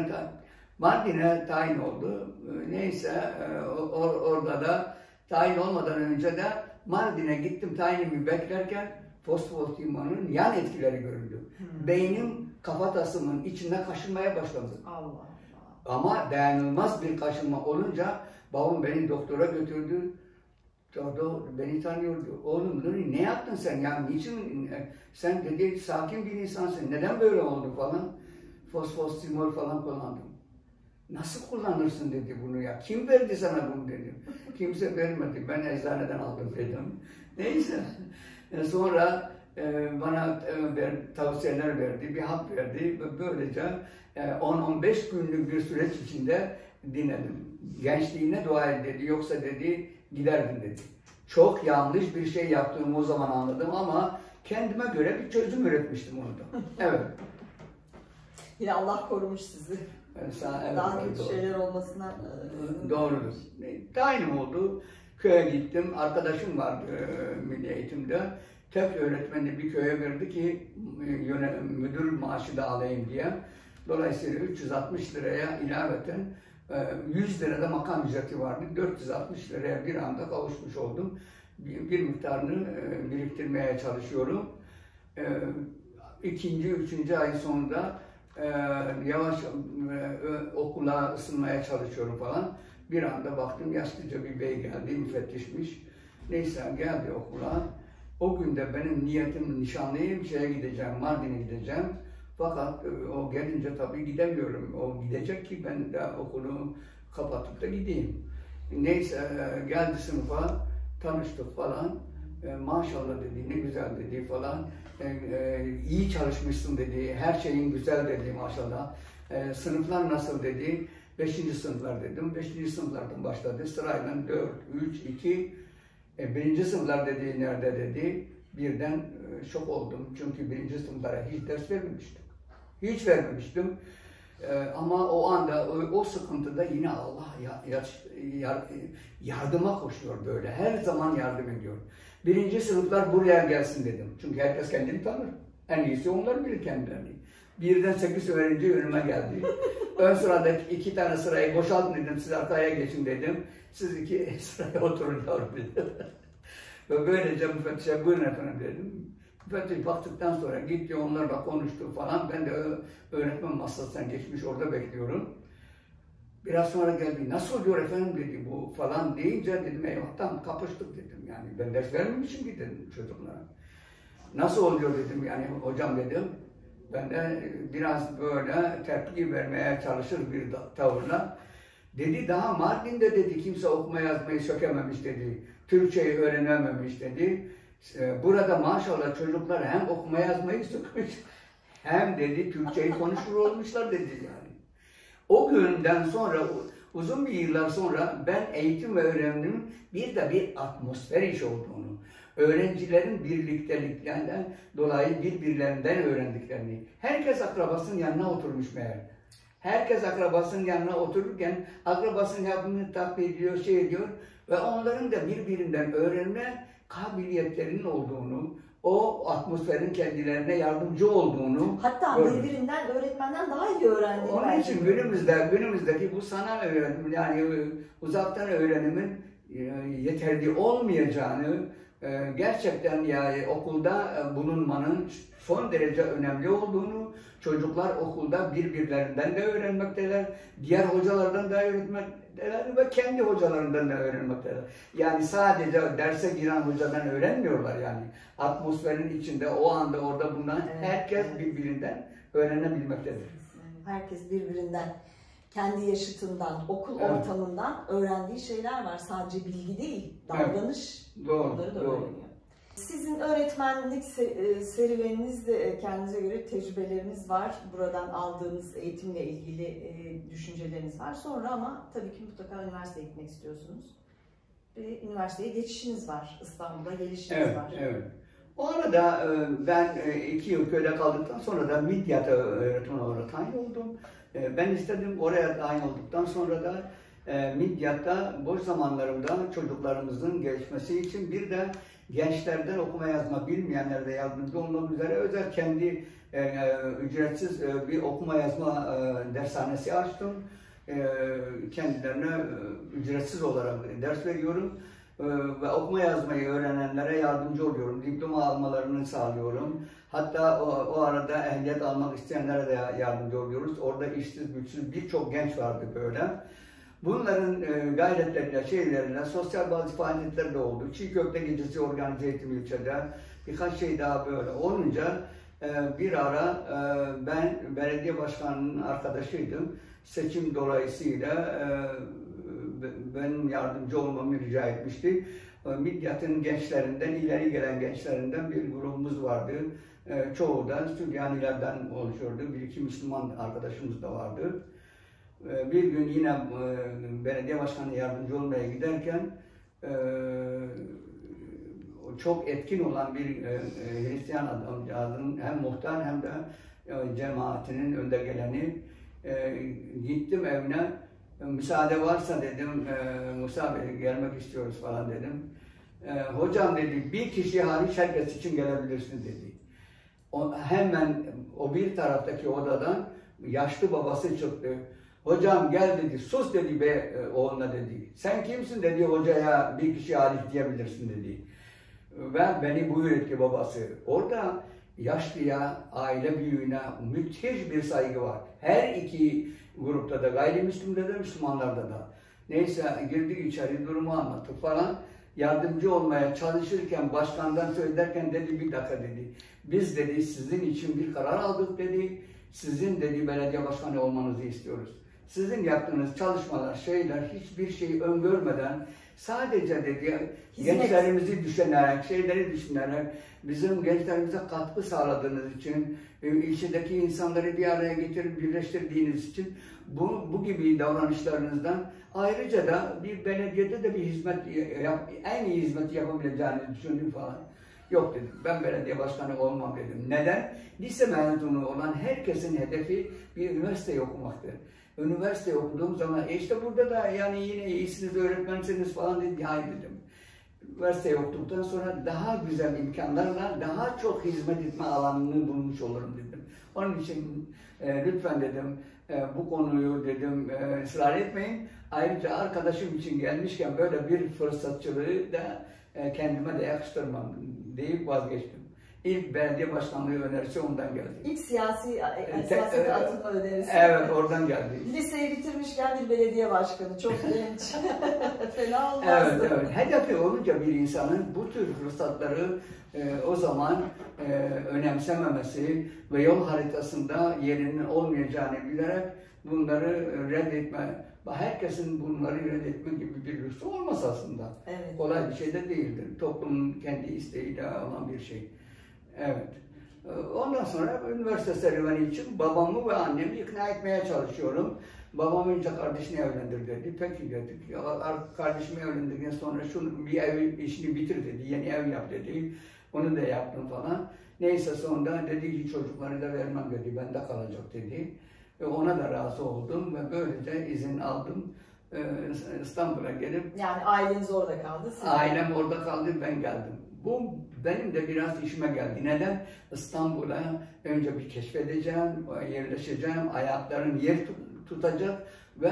Mardin'e tayin oldu. Neyse orada da tayin olmadan önce de Mardin'e gittim tayinimi beklerken fosfotimonun yan etkileri görüldü. Beynim kafatasımın içinde kaşınmaya başladı. Allah Allah. Ama dayanılmaz bir kaşınma olunca babam beni doktora götürdü. Doktor beni tanıyordu. Oğlum Nuri ne yaptın sen ya? Niçin? Sen dedi sakin bir insansın. Neden böyle oldu falan? Fosfotimol falan kullandım. Nasıl kullanırsın dedi bunu ya. Kim verdi sana bunu dedim. Kimse vermedi. Ben eczaneden aldım dedim. Neyse. Sonra bana tavsiyeler verdi. Bir hap verdi. Böylece 10-15 günlük bir süreç içinde dinledim. Gençliğine dua et dedi. Yoksa dedi giderdin dedi. Çok yanlış bir şey yaptığımı o zaman anladım ama kendime göre bir çözüm üretmiştim onu da. Evet. Yine Allah korumuş sizi. Evet, daha kötü şeyler olmasına doğrudur. Tayinim oldu. Köye gittim. Arkadaşım vardı milli eğitimde. Tek öğretmeni bir köye verdi ki müdür maaşı da alayım diye. Dolayısıyla 360 liraya ilaveten 100 lirada makam ücreti vardı. 460 liraya bir anda kavuşmuş oldum. Bir miktarını biriktirmeye çalışıyorum. İkinci, üçüncü ay sonunda yavaş okula ısınmaya çalışıyorum falan. Bir anda baktım yaşlıca bir bey geldi, müfettişmiş. Neyse geldi okula. O günde benim niyetim nişanlıyım, şeye gideceğim, Mardin'e gideceğim. Fakat o gelince tabii gidemiyorum. O gidecek ki ben de okulu kapatıp da gideyim. Neyse geldi sınıfa, tanıştık falan. Maşallah dedi, ne güzel dedi falan. İyi çalışmışsın dedi, her şeyin güzel dedi maşallah. Sınıflar nasıl dedi, 5. sınıflar dedim. 5. sınıflardan başladı. Sırayla 4, 3, 2, 1. sınıflar dediği nerede dedi. Birden şok oldum. Çünkü 1. sınıflara hiç ders vermemiştim. Hiç vermemiştim. Ama o anda, o sıkıntıda yine Allah yardıma koşuyor böyle. Her zaman yardım ediyor. 1. sınıflar buraya gelsin dedim. Çünkü herkes kendini tanır. En iyisi onlar bilir kendilerini. 1'den 8 öğrenci önüme geldi. Ön sıradaki 2 tane sırayı boşaltın dedim. Siz arkaya geçin dedim. Siz 2 sıraya oturun yavrum dedim. Ve böylece müfettişe buyurun efendim dedim. Müfettiş baktıktan sonra gitti onlarla konuştu falan. Ben de öğretmen masasına geçmiş orada bekliyorum. Biraz sonra geldi. Nasıl oluyor efendim dedi bu falan deyince dedim eyvah tam kapıştık dedim. Yani ben ders vermemişim ki dedim çocuklara. Nasıl oluyor dedim yani hocam dedim. Ben de biraz böyle tepki vermeye çalışır bir tavırla. Dedi daha Mardin'de dedi kimse okuma yazmayı sökememiş dedi. Türkçeyi öğrenememiş dedi. Burada maşallah çocuklar hem okuma yazmayı sökmüş hem dedi Türkçeyi konuşur olmuşlar dedi yani. O günden sonra uzun bir yıllar sonra ben eğitim ve öğrenimin bir atmosfer iş olduğunu, öğrencilerin birlikteliklerinden dolayı birbirlerinden öğrendiklerini, herkes akrabasının yanına oturmuş meğer. Herkes akrabasının yanına otururken akrabasının yapımını taklit ediyor, şey ediyor ve onların da birbirinden öğrenme kabiliyetlerinin olduğunu, o atmosferin kendilerine yardımcı olduğunu hatta gördüm. Birbirinden, öğretmenden daha iyi öğrendiler. Onun için günümüzdeki bu sanal öğrenim yani uzaktan öğrenimin yeterli olmayacağını gerçekten yani okulda bulunmanın son derece önemli olduğunu, çocuklar okulda birbirlerinden de öğrenmekteler, diğer hocalardan da öğrenmekteler ve kendi hocalarından da öğrenmekteler. Yani sadece derse giren hocadan öğrenmiyorlar yani. Atmosferin içinde o anda orada bulunan herkes birbirinden öğrenebilmektedir. Herkes birbirinden, kendi yaşıtından, okul ortamından öğrendiği şeyler var. Sadece bilgi değil, davranış. Onları da öğreniyor. Sizin öğretmenlik serüveninizde kendinize göre tecrübeleriniz var. Buradan aldığınız eğitimle ilgili düşünceleriniz var. Sonra ama tabii ki mutlaka üniversiteye gitmek istiyorsunuz. Ve üniversiteye geçişiniz var. İstanbul'a gelişiniz var. Evet. O arada ben 2 yıl köyde kaldıktan sonra da Midyat'a öğretmen olarak tayin oldum. Ben istedim oraya tayin olduktan sonra da Midyat'ta boş zamanlarımda çocuklarımızın gelişmesi için bir de gençlerden okuma yazma bilmeyenlere de yardımcı olmak üzere özel kendi ücretsiz bir okuma yazma dershanesi açtım. Kendilerine ücretsiz olarak ders veriyorum. Ve okuma yazmayı öğrenenlere yardımcı oluyorum. Diploma almalarını sağlıyorum. Hatta o arada ehliyet almak isteyenlere de yardımcı oluyoruz. Orada işsiz, güçsüz birçok genç vardı böyle. Bunların gayretleriyle, şeyleriyle sosyal bazı faaliyetler de oldu. Çiğ köfte gecesi organize ettim ilçede. Birkaç şey daha böyle olunca bir ara ben belediye başkanının arkadaşıydım. Seçim dolayısıyla benim yardımcı olmamı rica etmişti. Midyat'ın gençlerinden, ileri gelen gençlerinden bir grubumuz vardı. Çoğu da Süryanilerden oluşuyordu. 1-2 Müslüman arkadaşımız da vardı. Bir gün yine belediye başkanı yardımcı olmaya giderken çok etkin olan bir Hristiyan adamcağızın hem muhtar hem de cemaatinin önde geleni gittim evine. Müsaade varsa dedim, Musa Bey gelmek istiyoruz falan dedim. Hocam dedi, bir kişi hariç herkes için gelebilirsin dedi. Hemen o bir taraftaki odadan yaşlı babası çıktı. Hocam gel dedi, sus dedi be oğluna dedi. Sen kimsin dedi hocaya bir kişi hariç diyebilirsin dedi. Ve beni buyur etti babası. Orada yaşlıya, aile büyüğüne müthiş bir saygı var. Her iki grupta da, gayrimüslimde de, Müslümanlarda da. Neyse girdik içeri, durumu anlattık falan. Yardımcı olmaya çalışırken, başkandan söylerken dedi bir dakika dedi. Biz dedi sizin için bir karar aldık dedi. Sizin dedi belediye başkanı olmanızı istiyoruz. Sizin yaptığınız çalışmalar, şeyler hiçbir şeyi öngörmeden sadece dedi gençlerimizi düşünerek, şeyleri düşünerek bizim gençlerimize katkı sağladığınız için, ilçedeki insanları bir araya getirip birleştirdiğiniz için bu gibi davranışlarınızdan ayrıca da bir belediyede de bir hizmet en iyi hizmeti yapabileceğinizi düşündüm falan. Yok dedim, ben belediye başkanı olmam dedim. Neden? Lise mezunu olan herkesin hedefi bir üniversiteyi okumaktır. Üniversite okuduğum zaman işte burada da yani yine iyisiniz, öğretmensiniz falan dedi. Hayır dedim. Üniversiteyi okuduktan sonra daha güzel imkanlarla daha çok hizmet etme alanını bulmuş olurum dedim. Onun için lütfen dedim bu konuyu dedim ısrar etmeyin. Ayrıca arkadaşım için gelmişken böyle bir fırsatçılığı da kendime de yakıştırmam deyip vazgeçtim. İlk belediye başkanlığı önerisi ondan geldi. İlk siyasete atılma önerisi. Evet, oradan geldi. Liseyi bitirmişken bir belediye başkanı, çok genç. Fena olmazdı. Evet. Hedefi olunca bir insanın bu tür fırsatları o zaman önemsememesi ve yol haritasında yerinin olmayacağını bilerek bunları reddetme. Herkesin bunları reddetme gibi bir lüksü olmaz aslında. Evet. Kolay bir şey de değildir. Toplumun kendi isteğiyle olan bir şey. Evet. Ondan sonra üniversite serüveni için babamı ve annemi ikna etmeye çalışıyorum. Babam önce kardeşini evlendir dedi. Peki dedik. Kardeşimi evlendirdikten sonra şunu bir ev işini bitir dedi. Yeni ev yap dedi. Onu da yaptım falan. Neyse sonra dedi ki çocukları da vermem dedi. Bende kalacak dedi. Ona da razı oldum ve böylece izin aldım. İstanbul'a gelip... Yani aileniz orada kaldı. Ailem orada kaldı, ben geldim. Bu benim de biraz işime geldi. Neden? İstanbul'a önce bir keşfedeceğim, yerleşeceğim, ayaklarım yer tutacak ve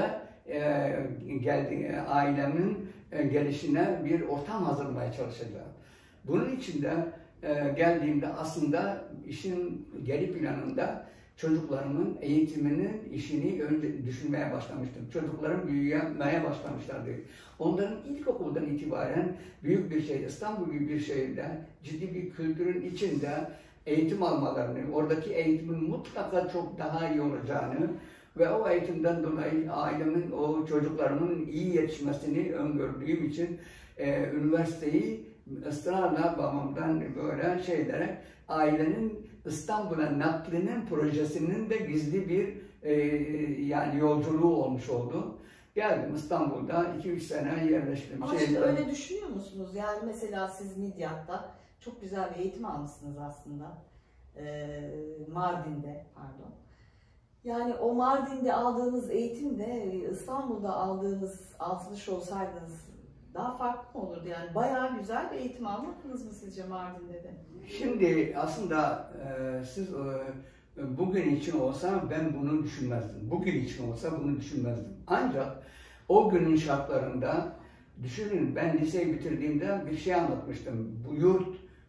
ailemin gelişine bir ortam hazırlamaya çalışacağım. Bunun için de geldiğimde aslında işin geri planında çocuklarımın eğitiminin işini önce düşünmeye başlamıştım. Çocuklarım büyümeye başlamışlardı. Onların ilkokuldan itibaren büyük bir şehir, İstanbul gibi bir şehirde ciddi bir kültürün içinde eğitim almalarını, oradaki eğitimin mutlaka çok daha iyi olacağını ve o eğitimden dolayı ailemin, o çocuklarımın iyi yetişmesini öngördüğüm için üniversiteyi ısrarla babamdan böyle şeylere ailenin İstanbul'a naklinin projesinin de gizli bir yani yolculuğu olmuş oldu. Geldim İstanbul'da 2-3 sene yerleştim. Ama şimdi öyle düşünüyor musunuz? Yani mesela siz Midyat'ta çok güzel bir eğitim almışsınız aslında. Mardin'de pardon. Yani o Mardin'de aldığınız eğitimle İstanbul'da aldığınız, almış olsaydınız daha farklı mı olurdu? Yani bayağı güzel bir eğitim almadınız mı sizce Mardin'de de? Şimdi aslında siz bugün için olsa ben bunu düşünmezdim. Bugün için olsa bunu düşünmezdim. Ancak o günün şartlarında düşünün, ben liseyi bitirdiğimde bir şey anlatmıştım. Bu yurt,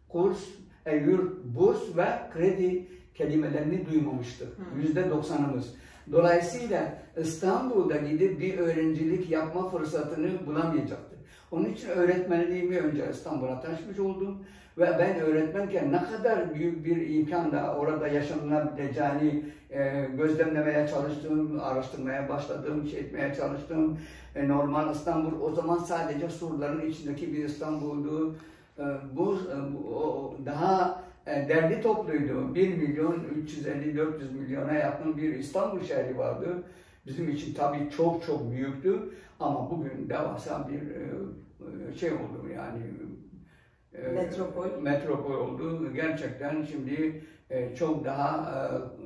burs ve kredi kelimelerini duymamıştık. %90'ımız. Dolayısıyla İstanbul'da gidip bir öğrencilik yapma fırsatını bulamayacaktı. Onun için öğretmenliğimi önce İstanbul'a taşımış oldum. Ve ben öğretmenken ne kadar büyük bir imkanla orada yaşanabileceğini gözlemlemeye çalıştım, araştırmaya başladım, etmeye çalıştım. Normal İstanbul o zaman sadece surların içindeki bir İstanbul'du. Bu daha derli topluydu. 1.350.000-400 milyona yakın bir İstanbul şehri vardı. Bizim için tabii çok büyüktü ama bugün devasa bir şey oldu yani. Metropol oldu. Gerçekten şimdi çok daha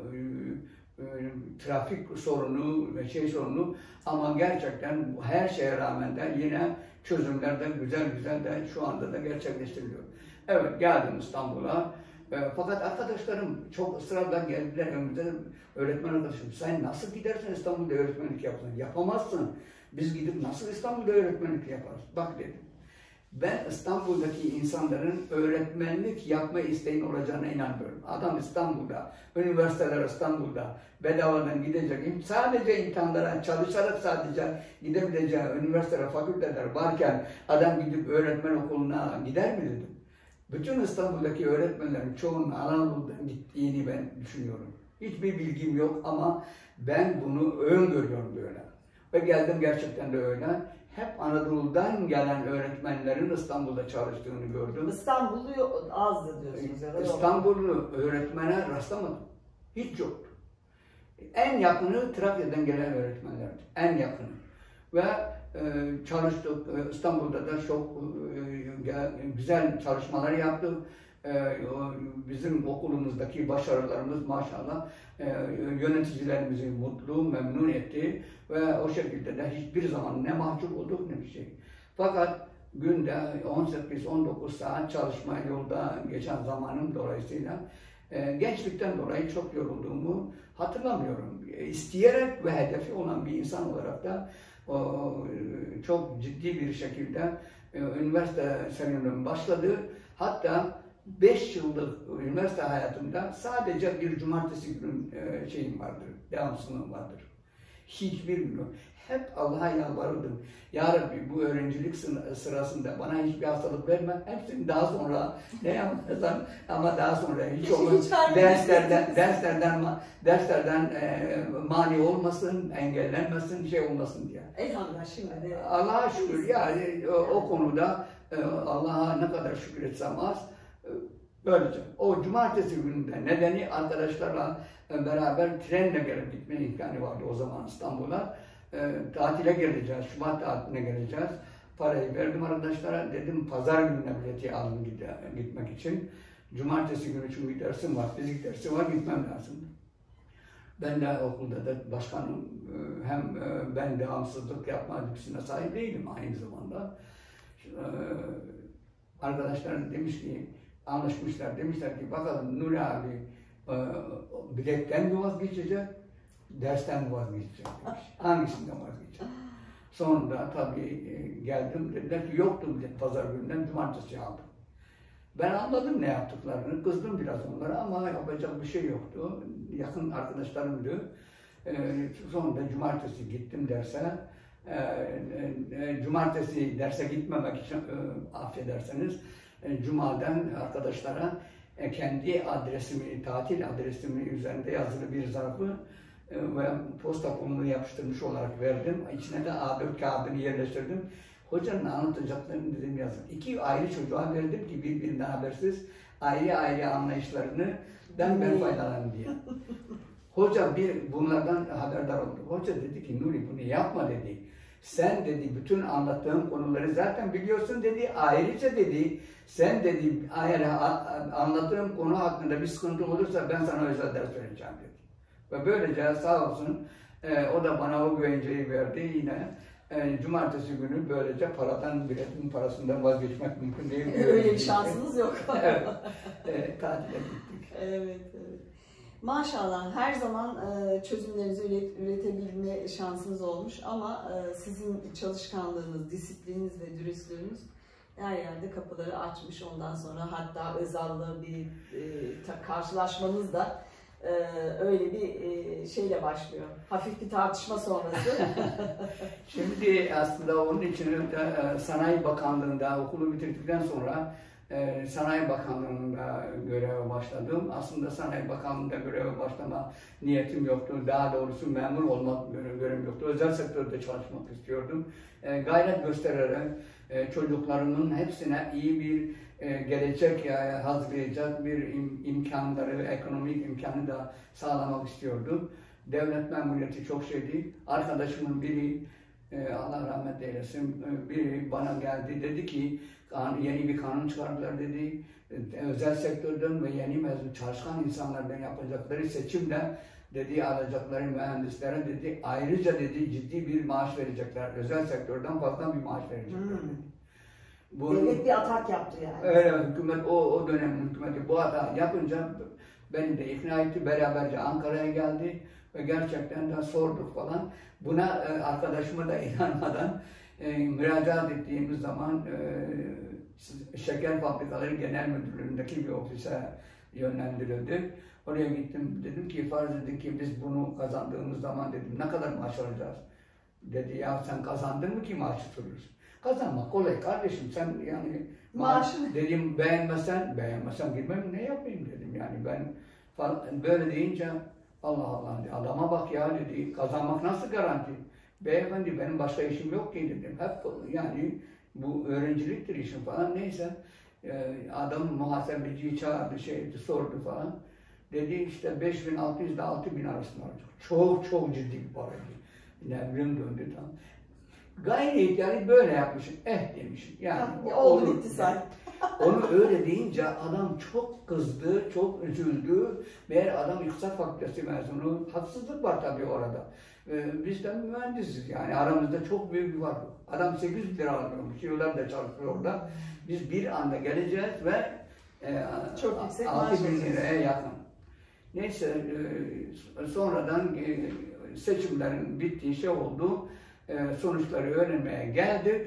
trafik sorunu ve sorunu ama gerçekten her şeye rağmen de yine çözümler de güzel de şu anda da gerçekleştiriliyor. Evet, geldim İstanbul'a. Fakat arkadaşlarım çok ısrarla geldiler önümüze, öğretmen arkadaşım sen nasıl gidersin İstanbul'da öğretmenlik yaparsın? Yapamazsın. Biz gidip nasıl İstanbul'da öğretmenlik yaparız? Bak dedim. Ben İstanbul'daki insanların öğretmenlik yapma isteğin olacağına inanmıyorum. Adam İstanbul'da, üniversiteler İstanbul'da bedavadan gidecek. Sadece imtihanlara çalışarak sadece gidebileceği üniversiteler, fakülteler varken adam gidip öğretmen okuluna gider mi dedim. Bütün İstanbul'daki öğretmenlerin çoğunun Anadolu'dan gittiğini ben düşünüyorum. Hiçbir bilgim yok ama ben bunu öngörüyorum böyle. Ve geldim gerçekten de öyle. Hep Anadolu'dan gelen öğretmenlerin İstanbul'da çalıştığını gördüm. İstanbul'u azdı diyorsunuz ya da İstanbul'u öğretmene rastlamadım. Hiç yoktu. En yakını Trakya'dan gelen öğretmenlerdi. En yakını. Ve çalıştık. İstanbul'da da çok güzel çalışmalar yaptık. Bizim okulumuzdaki başarılarımız maşallah yöneticilerimizi mutlu, memnun etti ve o şekilde de hiçbir zaman ne mahcup olduk ne bir şey. Fakat günde 18-19 saat çalışma yolda geçen zamanım dolayısıyla gençlikten dolayı çok yorulduğumu hatırlamıyorum. İsteyerek ve hedefi olan bir insan olarak da çok ciddi bir şekilde üniversite serüvenim başladı. Hatta 5 yıllık üniversite hayatımda sadece bir cumartesi günü şeyim vardır, devamsızlığım vardır. Hiçbir gün. Hep Allah'a yalvarırdım. Ya Rabbi bu öğrencilik sırasında bana hiçbir hastalık verme. Hepsini daha sonra ne yapmadan ama daha sonra hiç olur. Derslerden mani olmasın, engellenmesin, şey olmasın diye. Elhamdülillah şimdi de. Allah'a şükür yani o konuda Allah'a ne kadar şükür etsem az. Böylece o cumartesi gününde nedeni arkadaşlarla beraber trenle gelip gitme imkanı vardı o zaman İstanbul'a. Tatile geleceğiz, Şubat tatiline geleceğiz. Parayı verdim arkadaşlara, dedim pazar gününe bileti alın gitmek için. Cumartesi günü çünkü dersim var, fizik dersi var, gitmem lazım. Ben de okulda da başkanım, hem ben devamsızlık yapma lüksüne sahip değilim aynı zamanda. Arkadaşlar demiş ki, anlaşmışlar, demişler ki bakalım Nuri abi biletten mi vazgeçecek, dersten mi vazgeçecek demiş. Hangisinden vazgeçecek? Sonra tabii geldim, dediler ki yoktu bilet pazar gününden, cumartesi aldım. Ben anladım ne yaptıklarını, kızdım biraz onlara ama yapacak bir şey yoktu. Yakın arkadaşlarımdı. Sonra cumartesi gittim derse. Cumartesi derse gitmemek için affederseniz Cuma'dan arkadaşlara kendi adresimi, tatil adresimi üzerinde yazılı bir zarfı ve posta konumunu yapıştırmış olarak verdim. İçine de A4 kağıdını yerleştirdim. Hocanın anlatacaklarını dedim yazın. 2 ayrı çocuğa verdim ki birbirinden habersiz ayrı anlayışlarını ben faydalanayım diye. Hoca bunlardan haberdar oldu. Hoca dedi ki Nuri bunu yapma dedi. Sen dedi bütün anlattığım konuları zaten biliyorsun dedi. Ayrıca dedi sen dedi eğer anlattığım konu hakkında bir sıkıntı olursa ben sana özel ders vereceğim dedi. Ve böylece sağ olsun o da bana o güvenceyi verdi yine. Cumartesi günü böylece biletin parasından vazgeçmek mümkün değil. Öyle bir şansınız yok. Evet, tatile gittik. Evet. Maşallah her zaman çözümlerinizi üretebilme şansınız olmuş ama sizin çalışkanlığınız, disiplininiz ve dürüstlüğünüz her yerde kapıları açmış. Ondan sonra hatta Özal'la bir karşılaşmanız da öyle bir şeyle başlıyor. Hafif bir tartışma sonrası. Şimdi aslında onun için Sanayi Bakanlığı'nda okulu bitirdikten sonra Sanayi Bakanlığı'nda göreve başladım. Aslında Sanayi Bakanlığı'nda göreve başlama niyetim yoktu. Daha doğrusu memur olmak görevim yoktu. Özel sektörde çalışmak istiyordum. Gayret göstererek çocuklarımın hepsine iyi bir gelecek hazırlayacak bir imkanları, ekonomik imkanı da sağlamak istiyordum. Devlet memuriyeti çok şey değil. Arkadaşımın biri, Allah rahmet eylesin, biri bana geldi, dedi ki yeni bir kanun çıkardılar dedi. Özel sektörden ve yeni mezun çalışkan insanlardan yapacakları seçimle dedi alacakları mühendislere dedi ayrıca dedi ciddi bir maaş verecekler. Özel sektörden fazla bir maaş verecekler dedi. Devlet bir atak yaptı yani. Öyle hükümet, o dönem hükümeti bu hata yapınca beni de ikna etti. Beraberce Ankara'ya geldi ve gerçekten de sorduk falan. Buna arkadaşıma da inanmadan müracaat ettiğimiz zaman Şeker Fabrikaları Genel Müdürlüğü'ndeki bir ofise yönlendirildi. Oraya gittim, dedim ki farz edin ki biz bunu kazandığımız zaman dedim ne kadar maaş alacağız? Dedi ya sen kazandın mı ki maaşı soruyorsun? Kazanmak kolay kardeşim, sen yani maaşını dedim beğenmezsen girmem, ne yapayım dedim yani ben falan. Böyle deyince Allah Allah adama bak ya dedi, kazanmak nasıl garanti? Beyefendi benim başka işim yok ki dedim. Hep yani bu öğrenciliktir işim falan, neyse. Adam muhasebeciyi çağırdı, sordu falan. Dedi işte 5.600 ile 6.000 arasında olacak. Çok ciddi bir paraydı. Nevrim döndü tam. Gayri ihtiyari böyle yapmışım, demişim. Yani oldu bitti say. Onu öyle deyince adam çok kızdı, çok üzüldü. Meğer adam İktisat Fakültesi mezunu. Haksızlık var tabii orada. Biz de mühendisiz yani, aramızda çok büyük bir fark yok. Adam 800 lira alıyormuş, yıllardır çalışıyor orada. Biz bir anda geleceğiz ve çok yüksek 6.000 liraya yakın. Neyse sonradan seçimlerin bittiği oldu. Sonuçları öğrenmeye geldik.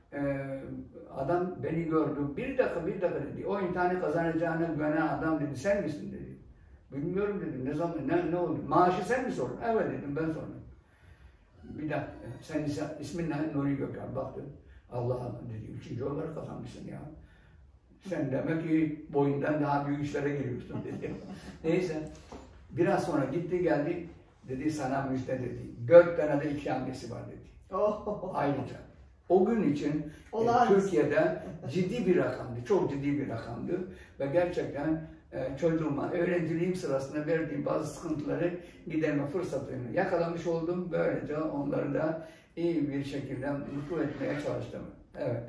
Adam beni gördü. Bir dakika dedi. O imtihanı kazanacağına güvenen adam dedi. Sen misin dedi. Bilmiyorum dedim. Ne zaman ne oldu? Maaşı sen mi sordun? Evet dedim, ben sordum. Bir dakika. Sen ismin ne? Nuri Gökhan. Baktım. Allah Allah dedi. 3. olarak kazanmışsın ya. Sen demek ki boyundan daha büyük işlere geliyorsun dedi. Neyse. Biraz sonra gitti geldi. Dedi sana müjde dedi. 4 tane de ikramiyesi var dedi. Ayrıca. O gün için Türkiye'de ciddi bir rakamdı. Çok ciddi bir rakamdı. Ve gerçekten çocuğuma, öğrenciliğim sırasında verdiğim bazı sıkıntıları giderme fırsatını yakalamış oldum. Böylece onları da iyi bir şekilde mutlu etmeye çalıştım. Evet.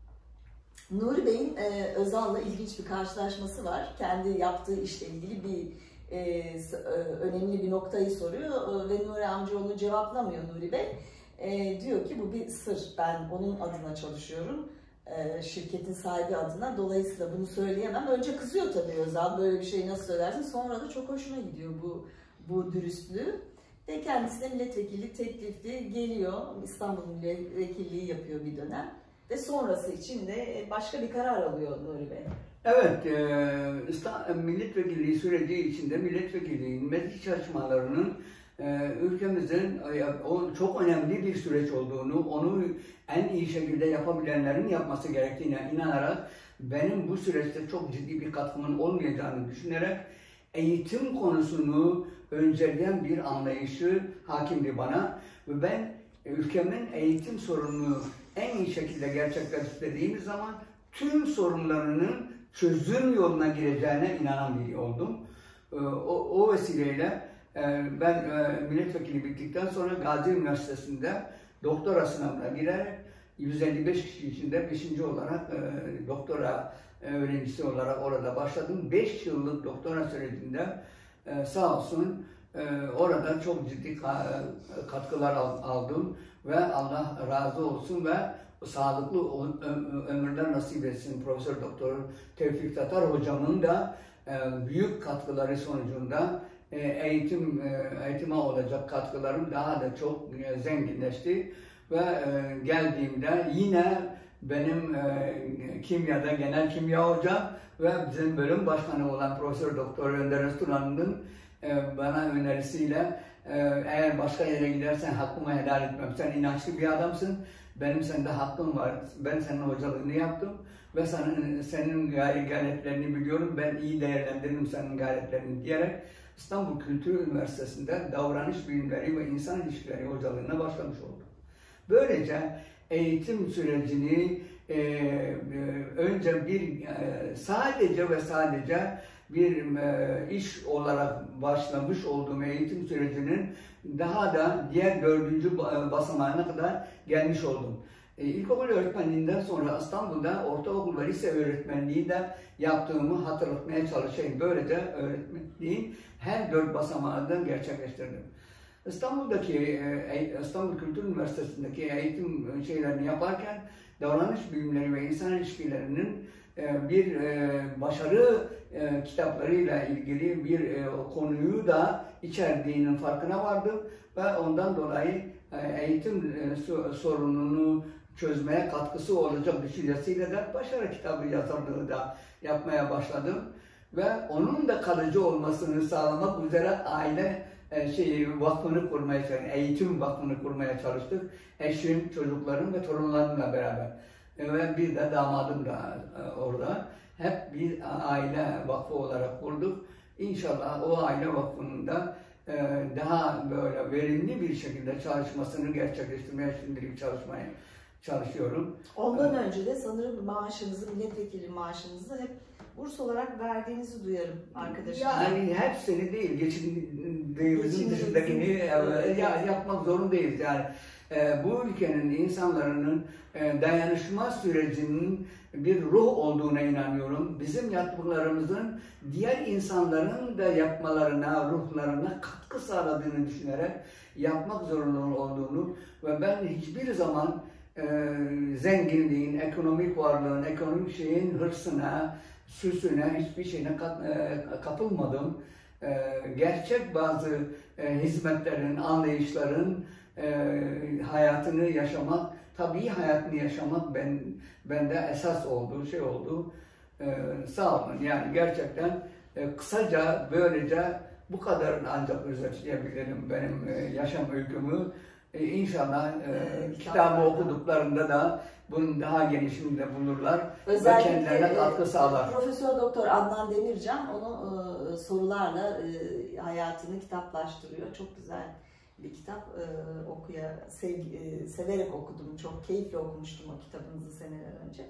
Nuri Bey'in Özal'la ilginç bir karşılaşması var. Kendi yaptığı işle ilgili bir önemli bir noktayı soruyor ve Nuri amcaoğlu cevaplamıyor Nuri Bey. Diyor ki bu bir sır, ben onun adına çalışıyorum, şirketin sahibi adına, dolayısıyla bunu söyleyemem. Önce kızıyor tabii Özal, böyle bir şeyi nasıl söylersin, sonra da çok hoşuna gidiyor bu dürüstlüğü. Ve kendisine milletvekilliği teklifli geliyor, İstanbul milletvekilliği yapıyor bir dönem. Ve sonrası için de başka bir karar alıyor Nuri Bey. Evet, milletvekilliği süreci içinde milletvekilliğinin meclis çalışmalarının ülkemizin çok önemli bir süreç olduğunu, onu en iyi şekilde yapabilenlerin yapması gerektiğine inanarak, benim bu süreçte çok ciddi bir katkımın olmayacağını düşünerek eğitim konusunu önceleyen bir anlayışı hakimdi bana ve ben ülkemin eğitim sorununu en iyi şekilde gerçekleştirdiğimiz zaman tüm sorunlarının çözüm yoluna gireceğine inanan biri oldum. O vesileyle ben milletvekili bittikten sonra Gazi Üniversitesi'nde doktora sınavına girerek 155 kişi içinde 5. olarak doktora öğrencisi olarak orada başladım. 5 yıllık doktora sürecinde sağ olsun orada çok ciddi katkılar aldım ve Allah razı olsun ve sağlıklı ömürler nasip etsin. Profesör Doktor Tevfik Tatar hocamın da büyük katkıları sonucunda eğitime olacak katkılarım daha da çok zenginleşti ve geldiğimde yine benim kimyada genel kimya hocam ve bizim bölüm başkanı olan Profesör Doktor Önder Öztunan'ın bana önerisiyle eğer başka yere gidersen hakkımı helal etmem. Sen inançlı bir adamsın. Benim sende hakkım var. Ben senin hocalığını yaptım ve senin gayretlerini biliyorum. Ben iyi değerlendiririm senin gayretlerini diyerek İstanbul Kültür Üniversitesi'nde davranış bilimleri ve insan ilişkileri hocalığına başlamış oldum. Böylece eğitim sürecini önce sadece ve sadece bir iş olarak başlamış olduğum eğitim sürecinin daha da diğer 4. basamağına kadar gelmiş oldum. İlkokul öğretmenliğinden sonra İstanbul'da ortaokul ve lise öğretmenliği de yaptığımı hatırlatmaya çalışayım. Böylece öğretmenliğin her 4 basamağından gerçekleştirdim. İstanbul'daki İstanbul Kültür Üniversitesi'ndeki eğitim şeylerini yaparken davranış bilimleri ve insan ilişkilerinin bir başarı kitaplarıyla ilgili bir konuyu da içerdiğinin farkına vardım ve ondan dolayı eğitim sorununu çözmeye katkısı olacak düşüncesiyle de başarı kitabı yazarlığı da yapmaya başladım ve onun da kalıcı olmasını sağlamak üzere aile vakfını kurmaya çalıştık, eğitim vakfını kurmaya çalıştık. Eşim, çocuklarım ve torunlarımla beraber. Ve bir de damadım da orada. Hep bir aile vakfı olarak kurduk. İnşallah o aile vakfının da daha böyle verimli bir şekilde çalışmasını gerçekleştirmeye şimdilik çalışıyorum. Ondan önce de sanırım maaşınızı, milletvekili maaşınızı hep burs olarak verdiğinizi duyarım arkadaşım. Yani hepsini değil, geçindiğimizin dışındakini yapmak zorundayız. Yani bu ülkenin insanların dayanışma sürecinin bir ruh olduğuna inanıyorum. Bizim yaptıklarımızın diğer insanların da yapmalarına, ruhlarına katkı sağladığını düşünerek yapmak zorunda olduğunu ve ben hiçbir zaman zenginliğin, ekonomik varlığın, ekonomik şeyin hırsına, süsüne, hiçbir şeyine kapılmadım. Gerçek bazı hizmetlerin, anlayışların hayatını yaşamak, tabii hayatını yaşamak bende esas oldu, şey oldu. Sağ olun. Yani gerçekten kısaca böylece bu kadar ancak özetleyebilirim benim yaşam öykümü. İnşallah kitabı okuduklarında da bunun daha genişinde bulurlar ve kendilerine katkı sağlar. Profesör Doktor Adnan Demircan onu sorularla hayatını kitaplaştırıyor. Çok güzel bir kitap, severek okudum, çok keyifle okumuştum o kitabınızı seneler önce.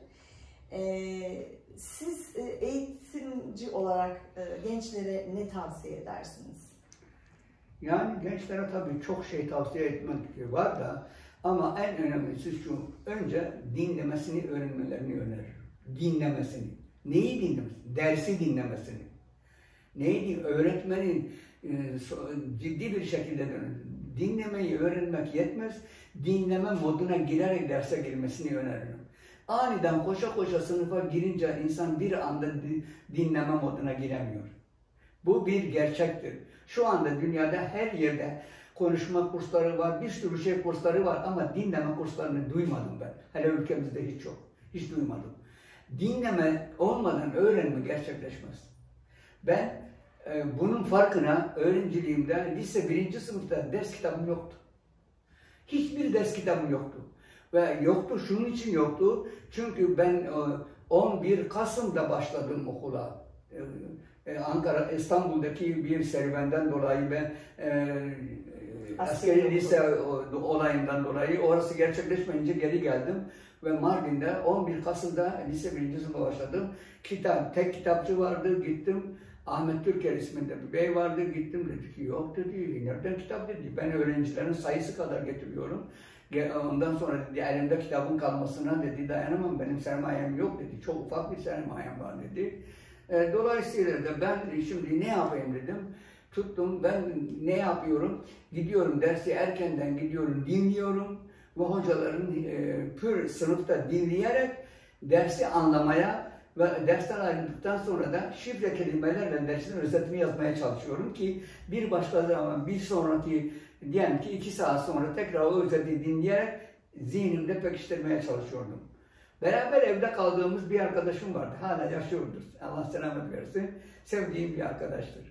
Siz eğitimci olarak gençlere ne tavsiye edersiniz? Yani gençlere tabii çok şey tavsiye etmek var da ama en önemlisi şu, önce dinlemesini öğrenmelerini öneririm. Dinlemesini. Neyi dinlemesini? Dersi dinlemesini. Neydi? Öğretmenin ciddi bir şekilde dinlemeyi öğrenmek yetmez, dinleme moduna girerek derse girmesini öneririm. Aniden koşa koşa sınıfa girince insan bir anda dinleme moduna giremiyor. Bu bir gerçektir. Şu anda dünyada her yerde konuşma kursları var, bir sürü şey kursları var ama dinleme kurslarını duymadım ben. Hele ülkemizde hiç yok, hiç duymadım. Dinleme olmadan öğrenme gerçekleşmez. Ben bunun farkına öğrenciliğimde lise 1. sınıfta ders kitabım yoktu. Hiçbir ders kitabım yoktu. Ve yoktu, şunun için yoktu. Çünkü ben 11 Kasım'da başladım okula. Ankara, İstanbul'daki bir serüvenden dolayı ben askeri lise olayından dolayı orası gerçekleşmeyince geri geldim. Ve Mardin'de 11 Kasım'da lise 1. sınıfa başladım. Tek kitapçı vardı, gittim. Ahmet Türker isminde bir bey vardı, gittim dedi ki yok dedi, nereden kitap dedi. Ben öğrencilerin sayısı kadar getiriyorum. Ondan sonra dedi, elimde kitabın kalmasına dedi dayanamam, benim sermayem yok dedi. Çok ufak bir sermayem var dedi. Dolayısıyla da ben şimdi ne yapayım dedim. Tuttum, ben ne yapıyorum? Gidiyorum dersi erkenden gidiyorum, dinliyorum. Ve hocaların pür sınıfta dinleyerek dersi anlamaya ve dersten ayrıldıktan sonra da şifre kelimelerle dersin özetini yazmaya çalışıyorum ki bir başka zaman, bir sonraki diyelim ki 2 saat sonra tekrar o özeti dinleyerek zihnimde pekiştirmeye çalışıyordum. Beraber evde kaldığımız bir arkadaşım vardı. Hala yaşıyordur. Allah selamet versin. Sevdiğim bir arkadaştır.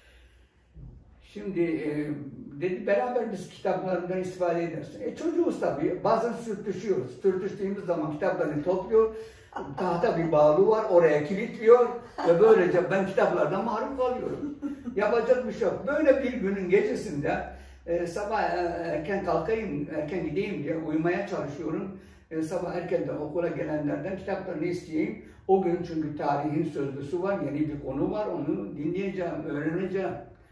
Şimdi dedi beraber biz kitaplarından istifade edersin. Çocuğuz tabii. Bazen sürtüşüyoruz. Sürtüştüğümüz zaman kitaplarını topluyor. Tahta bir bağlı var. Oraya kilitliyor. Ve böylece ben kitaplardan mahrum kalıyorum. Yapacak bir şey yok. Böyle bir günün gecesinde sabah erken kalkayım, erken gideyim diye uyumaya çalışıyorum. Sabah erkenden okula gelenlerden kitaplarını isteyeyim. O gün çünkü tarihin sözlüsü var, yeni bir konu var, onu dinleyeceğim, öğreneceğim.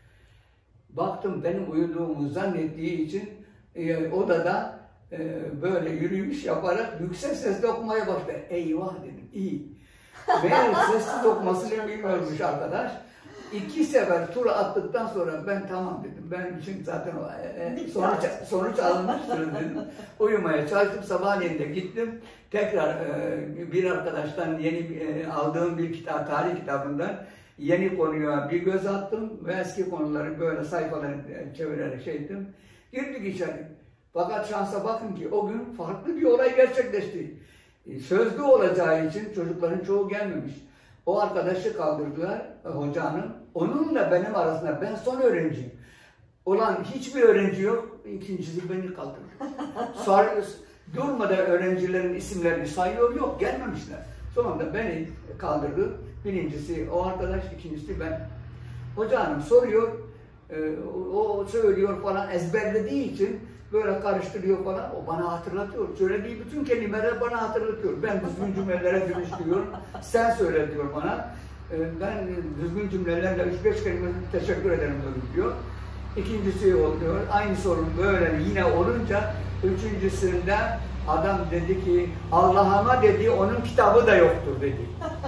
Baktım benim uyuduğumu zannettiği için odada böyle yürüyüş yaparak yüksek sesle okumaya başladı. Eyvah dedim, iyi. Meğer sessiz okumasını bilmiyormuş arkadaş. 2 sefer tur attıktan sonra ben tamam dedim. Ben için zaten sonuç alınmıştır dedim. Uyumaya çalıştım. Sabahleyin de gittim. Tekrar bir arkadaştan yeni aldığım bir kitap, tarih kitabından yeni konuya bir göz attım ve eski konuları böyle sayfaları çevirerek şey ettim. Girdik içeri. Fakat şansa bakın ki o gün farklı bir olay gerçekleşti. Sözlü olacağı için çocukların çoğu gelmemiş. O arkadaşı kaldırdılar, hoca hanım. Onunla benim arasında, ben son öğrenciyim. Olan hiçbir öğrenci yok, ikincisi beni kaldırdı. Durmadan öğrencilerin isimlerini sayıyor, yok gelmemişler. Sonunda beni kaldırdı. Birincisi o arkadaş, ikincisi ben. Hoca hanım soruyor, o söylüyor falan, ezberlediği için böyle karıştırıyor falan, o bana hatırlatıyor. Söylediği bütün kelimeleri bana hatırlatıyor. Ben düzgün cümlelere dönüştürüyorum, sen söyle diyor bana. Ben düzgün cümlelerle 3-5 kelime teşekkür ederim diyor. İkincisi oluyor, aynı sorun böyle yine olunca, üçüncüsünde adam dedi ki, Allah'ıma dedi, onun kitabı da yoktur dedi.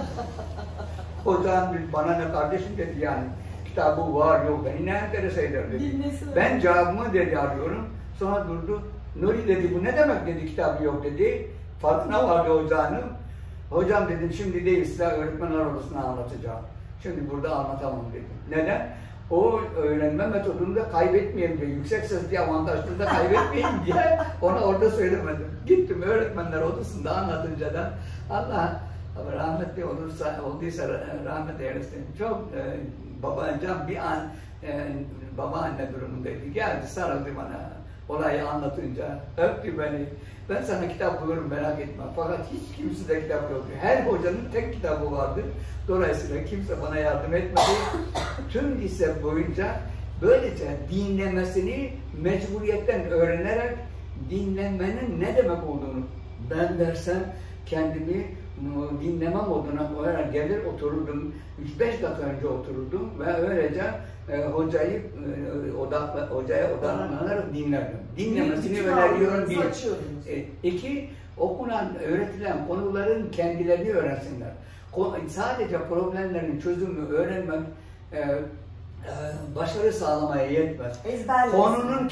Hocam bana ne kardeşim dedi yani, kitabı var yok, beni ne enterese eder dedi. Ben cevabımı dedi arıyorum. Sonra durdu. Nuri dedi bu ne demek dedi kitabı yok dedi. Farkına vardı hocanın. Hocam dedim şimdi değil size öğretmenler odasına anlatacağım. Şimdi burada anlatamam dedim. Neden? O öğrenme metodunu da kaybetmeyeyim diye, yüksek sesli avantajını da kaybetmeyeyim diye ona orada söylemedim. Gittim öğretmenler odasında anlatınca da Allah rahmetli olduysa rahmet eylesin. Çok babacan bir an babaanne durumundaydı. Geldi sarıldı bana. Olayı anlatınca öptü beni. Ben sana kitap bulurum merak etme. Fakat hiç kimse de kitap yoktu. Her hocanın tek kitabı vardı. Dolayısıyla kimse bana yardım etmedi. Tüm lise boyunca böylece dinlemesini mecburiyetten öğrenerek dinlemenin ne demek olduğunu ben dersem kendimi dinleme moduna koyarak gelir otururdum. 3-5 dakika önce otururdum ve öylece hocaya odaklanarak dinlerdim. Dinlemesini öneriyorum bir. 2, öğretilen konuların kendilerini öğrensinler. Sadece problemlerin çözümünü öğrenmek başarı sağlamaya yetmez. Konunun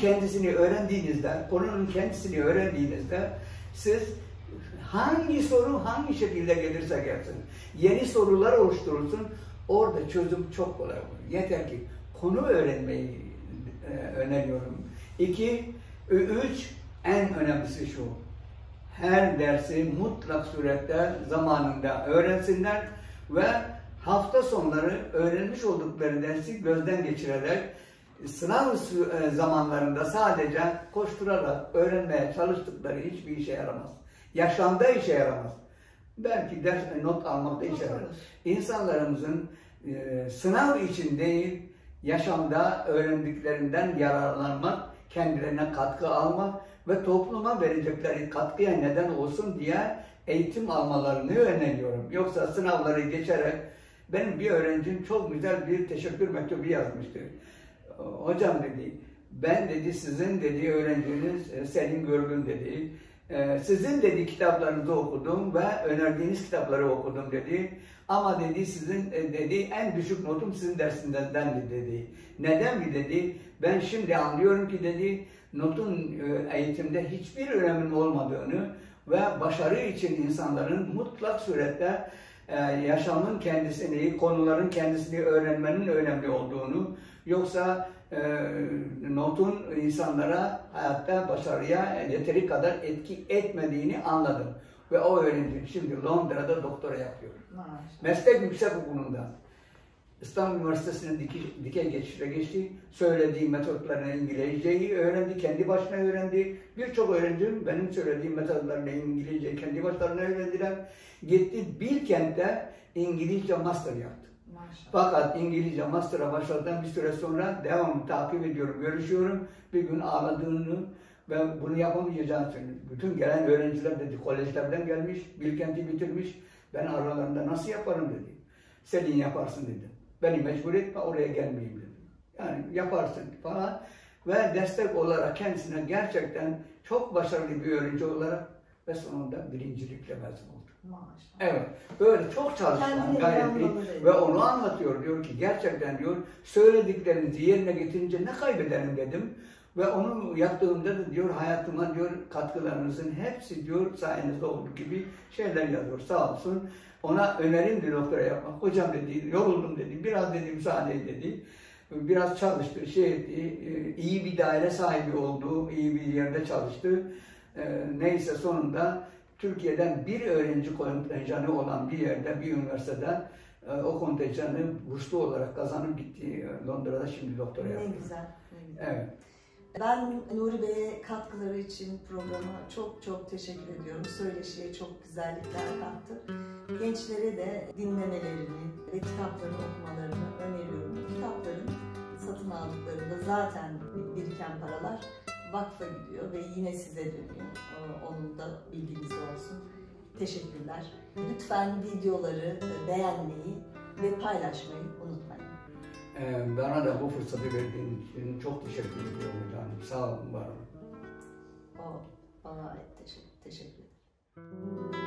kendisini öğrendiğinizde siz hangi soru hangi şekilde gelirse gelsin, yeni sorular oluşturursun, orada çözüm çok kolay olur. Yeter ki konu öğrenmeyi öneriyorum. 2, 3, en önemlisi şu. Her dersi mutlak surette zamanında öğrensinler ve hafta sonları öğrenmiş oldukları dersi gözden geçirerek sınav zamanlarında sadece koşturarak öğrenmeye çalıştıkları hiçbir işe yaramaz. Yaşamda işe yaramaz. Belki ders not almakta işe yarar. İnsanlarımızın sınav için değil, yaşamda öğrendiklerinden yararlanmak, kendilerine katkı almak ve topluma verecekleri katkıya neden olsun diye eğitim almalarını öneriyorum. Yoksa sınavları geçerek, benim bir öğrencim çok güzel bir teşekkür mektubu yazmıştı. Hocam dedi, ben dedi sizin dedi öğrenciniz Selim Görgün dedi. Sizin dedi kitaplarınızı okudum ve önerdiğiniz kitapları okudum dedi. Ama dedi sizin dedi en düşük notum sizin dersinizdendi dedi. Neden mi dedi? Ben şimdi anlıyorum ki dedi notun eğitimde hiçbir önemin olmadığını ve başarı için insanların mutlak surette yaşamın kendisini, konuların kendisini öğrenmenin önemli olduğunu, yoksa notun insanlara hayatta başarıya yeteri kadar etki etmediğini anladım. Ve o öğrenci şimdi Londra'da doktora yapıyor. Meslek Yüksekokulu'nda. İstanbul Üniversitesi'nin dikey geçişle geçti. Söylediği metotlarla İngilizceyi öğrendi, kendi başına öğrendi. Birçok öğrencim benim söylediğim metotlarla İngilizceyi kendi başlarına öğrendiler. Gitti Bilkent'te İngilizce master yaptı. Fakat İngilizce master'a başladıktan bir süre sonra devamlı takip ediyorum, görüşüyorum. Bir gün ağladığını ve bunu yapamayacağını söyledi. Bütün gelen öğrenciler dedi, kolejlerden gelmiş, Bilkent'i bitirmiş. Ben aralarında nasıl yaparım dedi. Senin yaparsın dedi. Beni mecbur etme, oraya gelmeyeyim dedi. Yani yaparsın falan. Ve destek olarak kendisine gerçekten çok başarılı bir öğrenci olarak ve sonunda birincilikle mezun oldu. Maşallah. Evet, böyle çok çalışkan, Kendine gayretli inanmalı ve onu anlatıyor. Diyor ki gerçekten diyor söylediklerinizi yerine getirince ne kaybederim dedim. Ve onu yaptığımda da diyor hayatıma diyor katkılarınızın hepsi diyor sayenizde oldu gibi şeyler yazıyor. Sağ olsun. Ona önerimdi doktora yapmak. Hocam dedi, yoruldum dedi, biraz dedi müsaade dedi. Biraz çalıştı, şey etti, iyi bir daire sahibi oldu, iyi bir yerde çalıştı. Neyse sonunda Türkiye'den bir öğrenci kontenjanı olan bir yerde, bir üniversitede o kontenjanı burslu olarak kazanıp gitti. Londra'da şimdi doktora yapıyor. Ne güzel, ne güzel. Evet. Ben Nuri Bey'e katkıları için programa çok teşekkür ediyorum. Söyleşiye çok güzellikler kattı. Gençlere de dinlemelerini ve kitaplarını okumalarını öneriyorum. Kitapların satın aldıklarında zaten biriken paralar vakfa gidiyor ve yine size dönüyor. Onun da bilginiz olsun. Teşekkürler. Lütfen videoları beğenmeyi ve paylaşmayı unutmayın. Bana da bu fırsatı verdiğin için çok teşekkür ediyorum hocam. Sağ olun, var olun. Bana teşekkür ederim.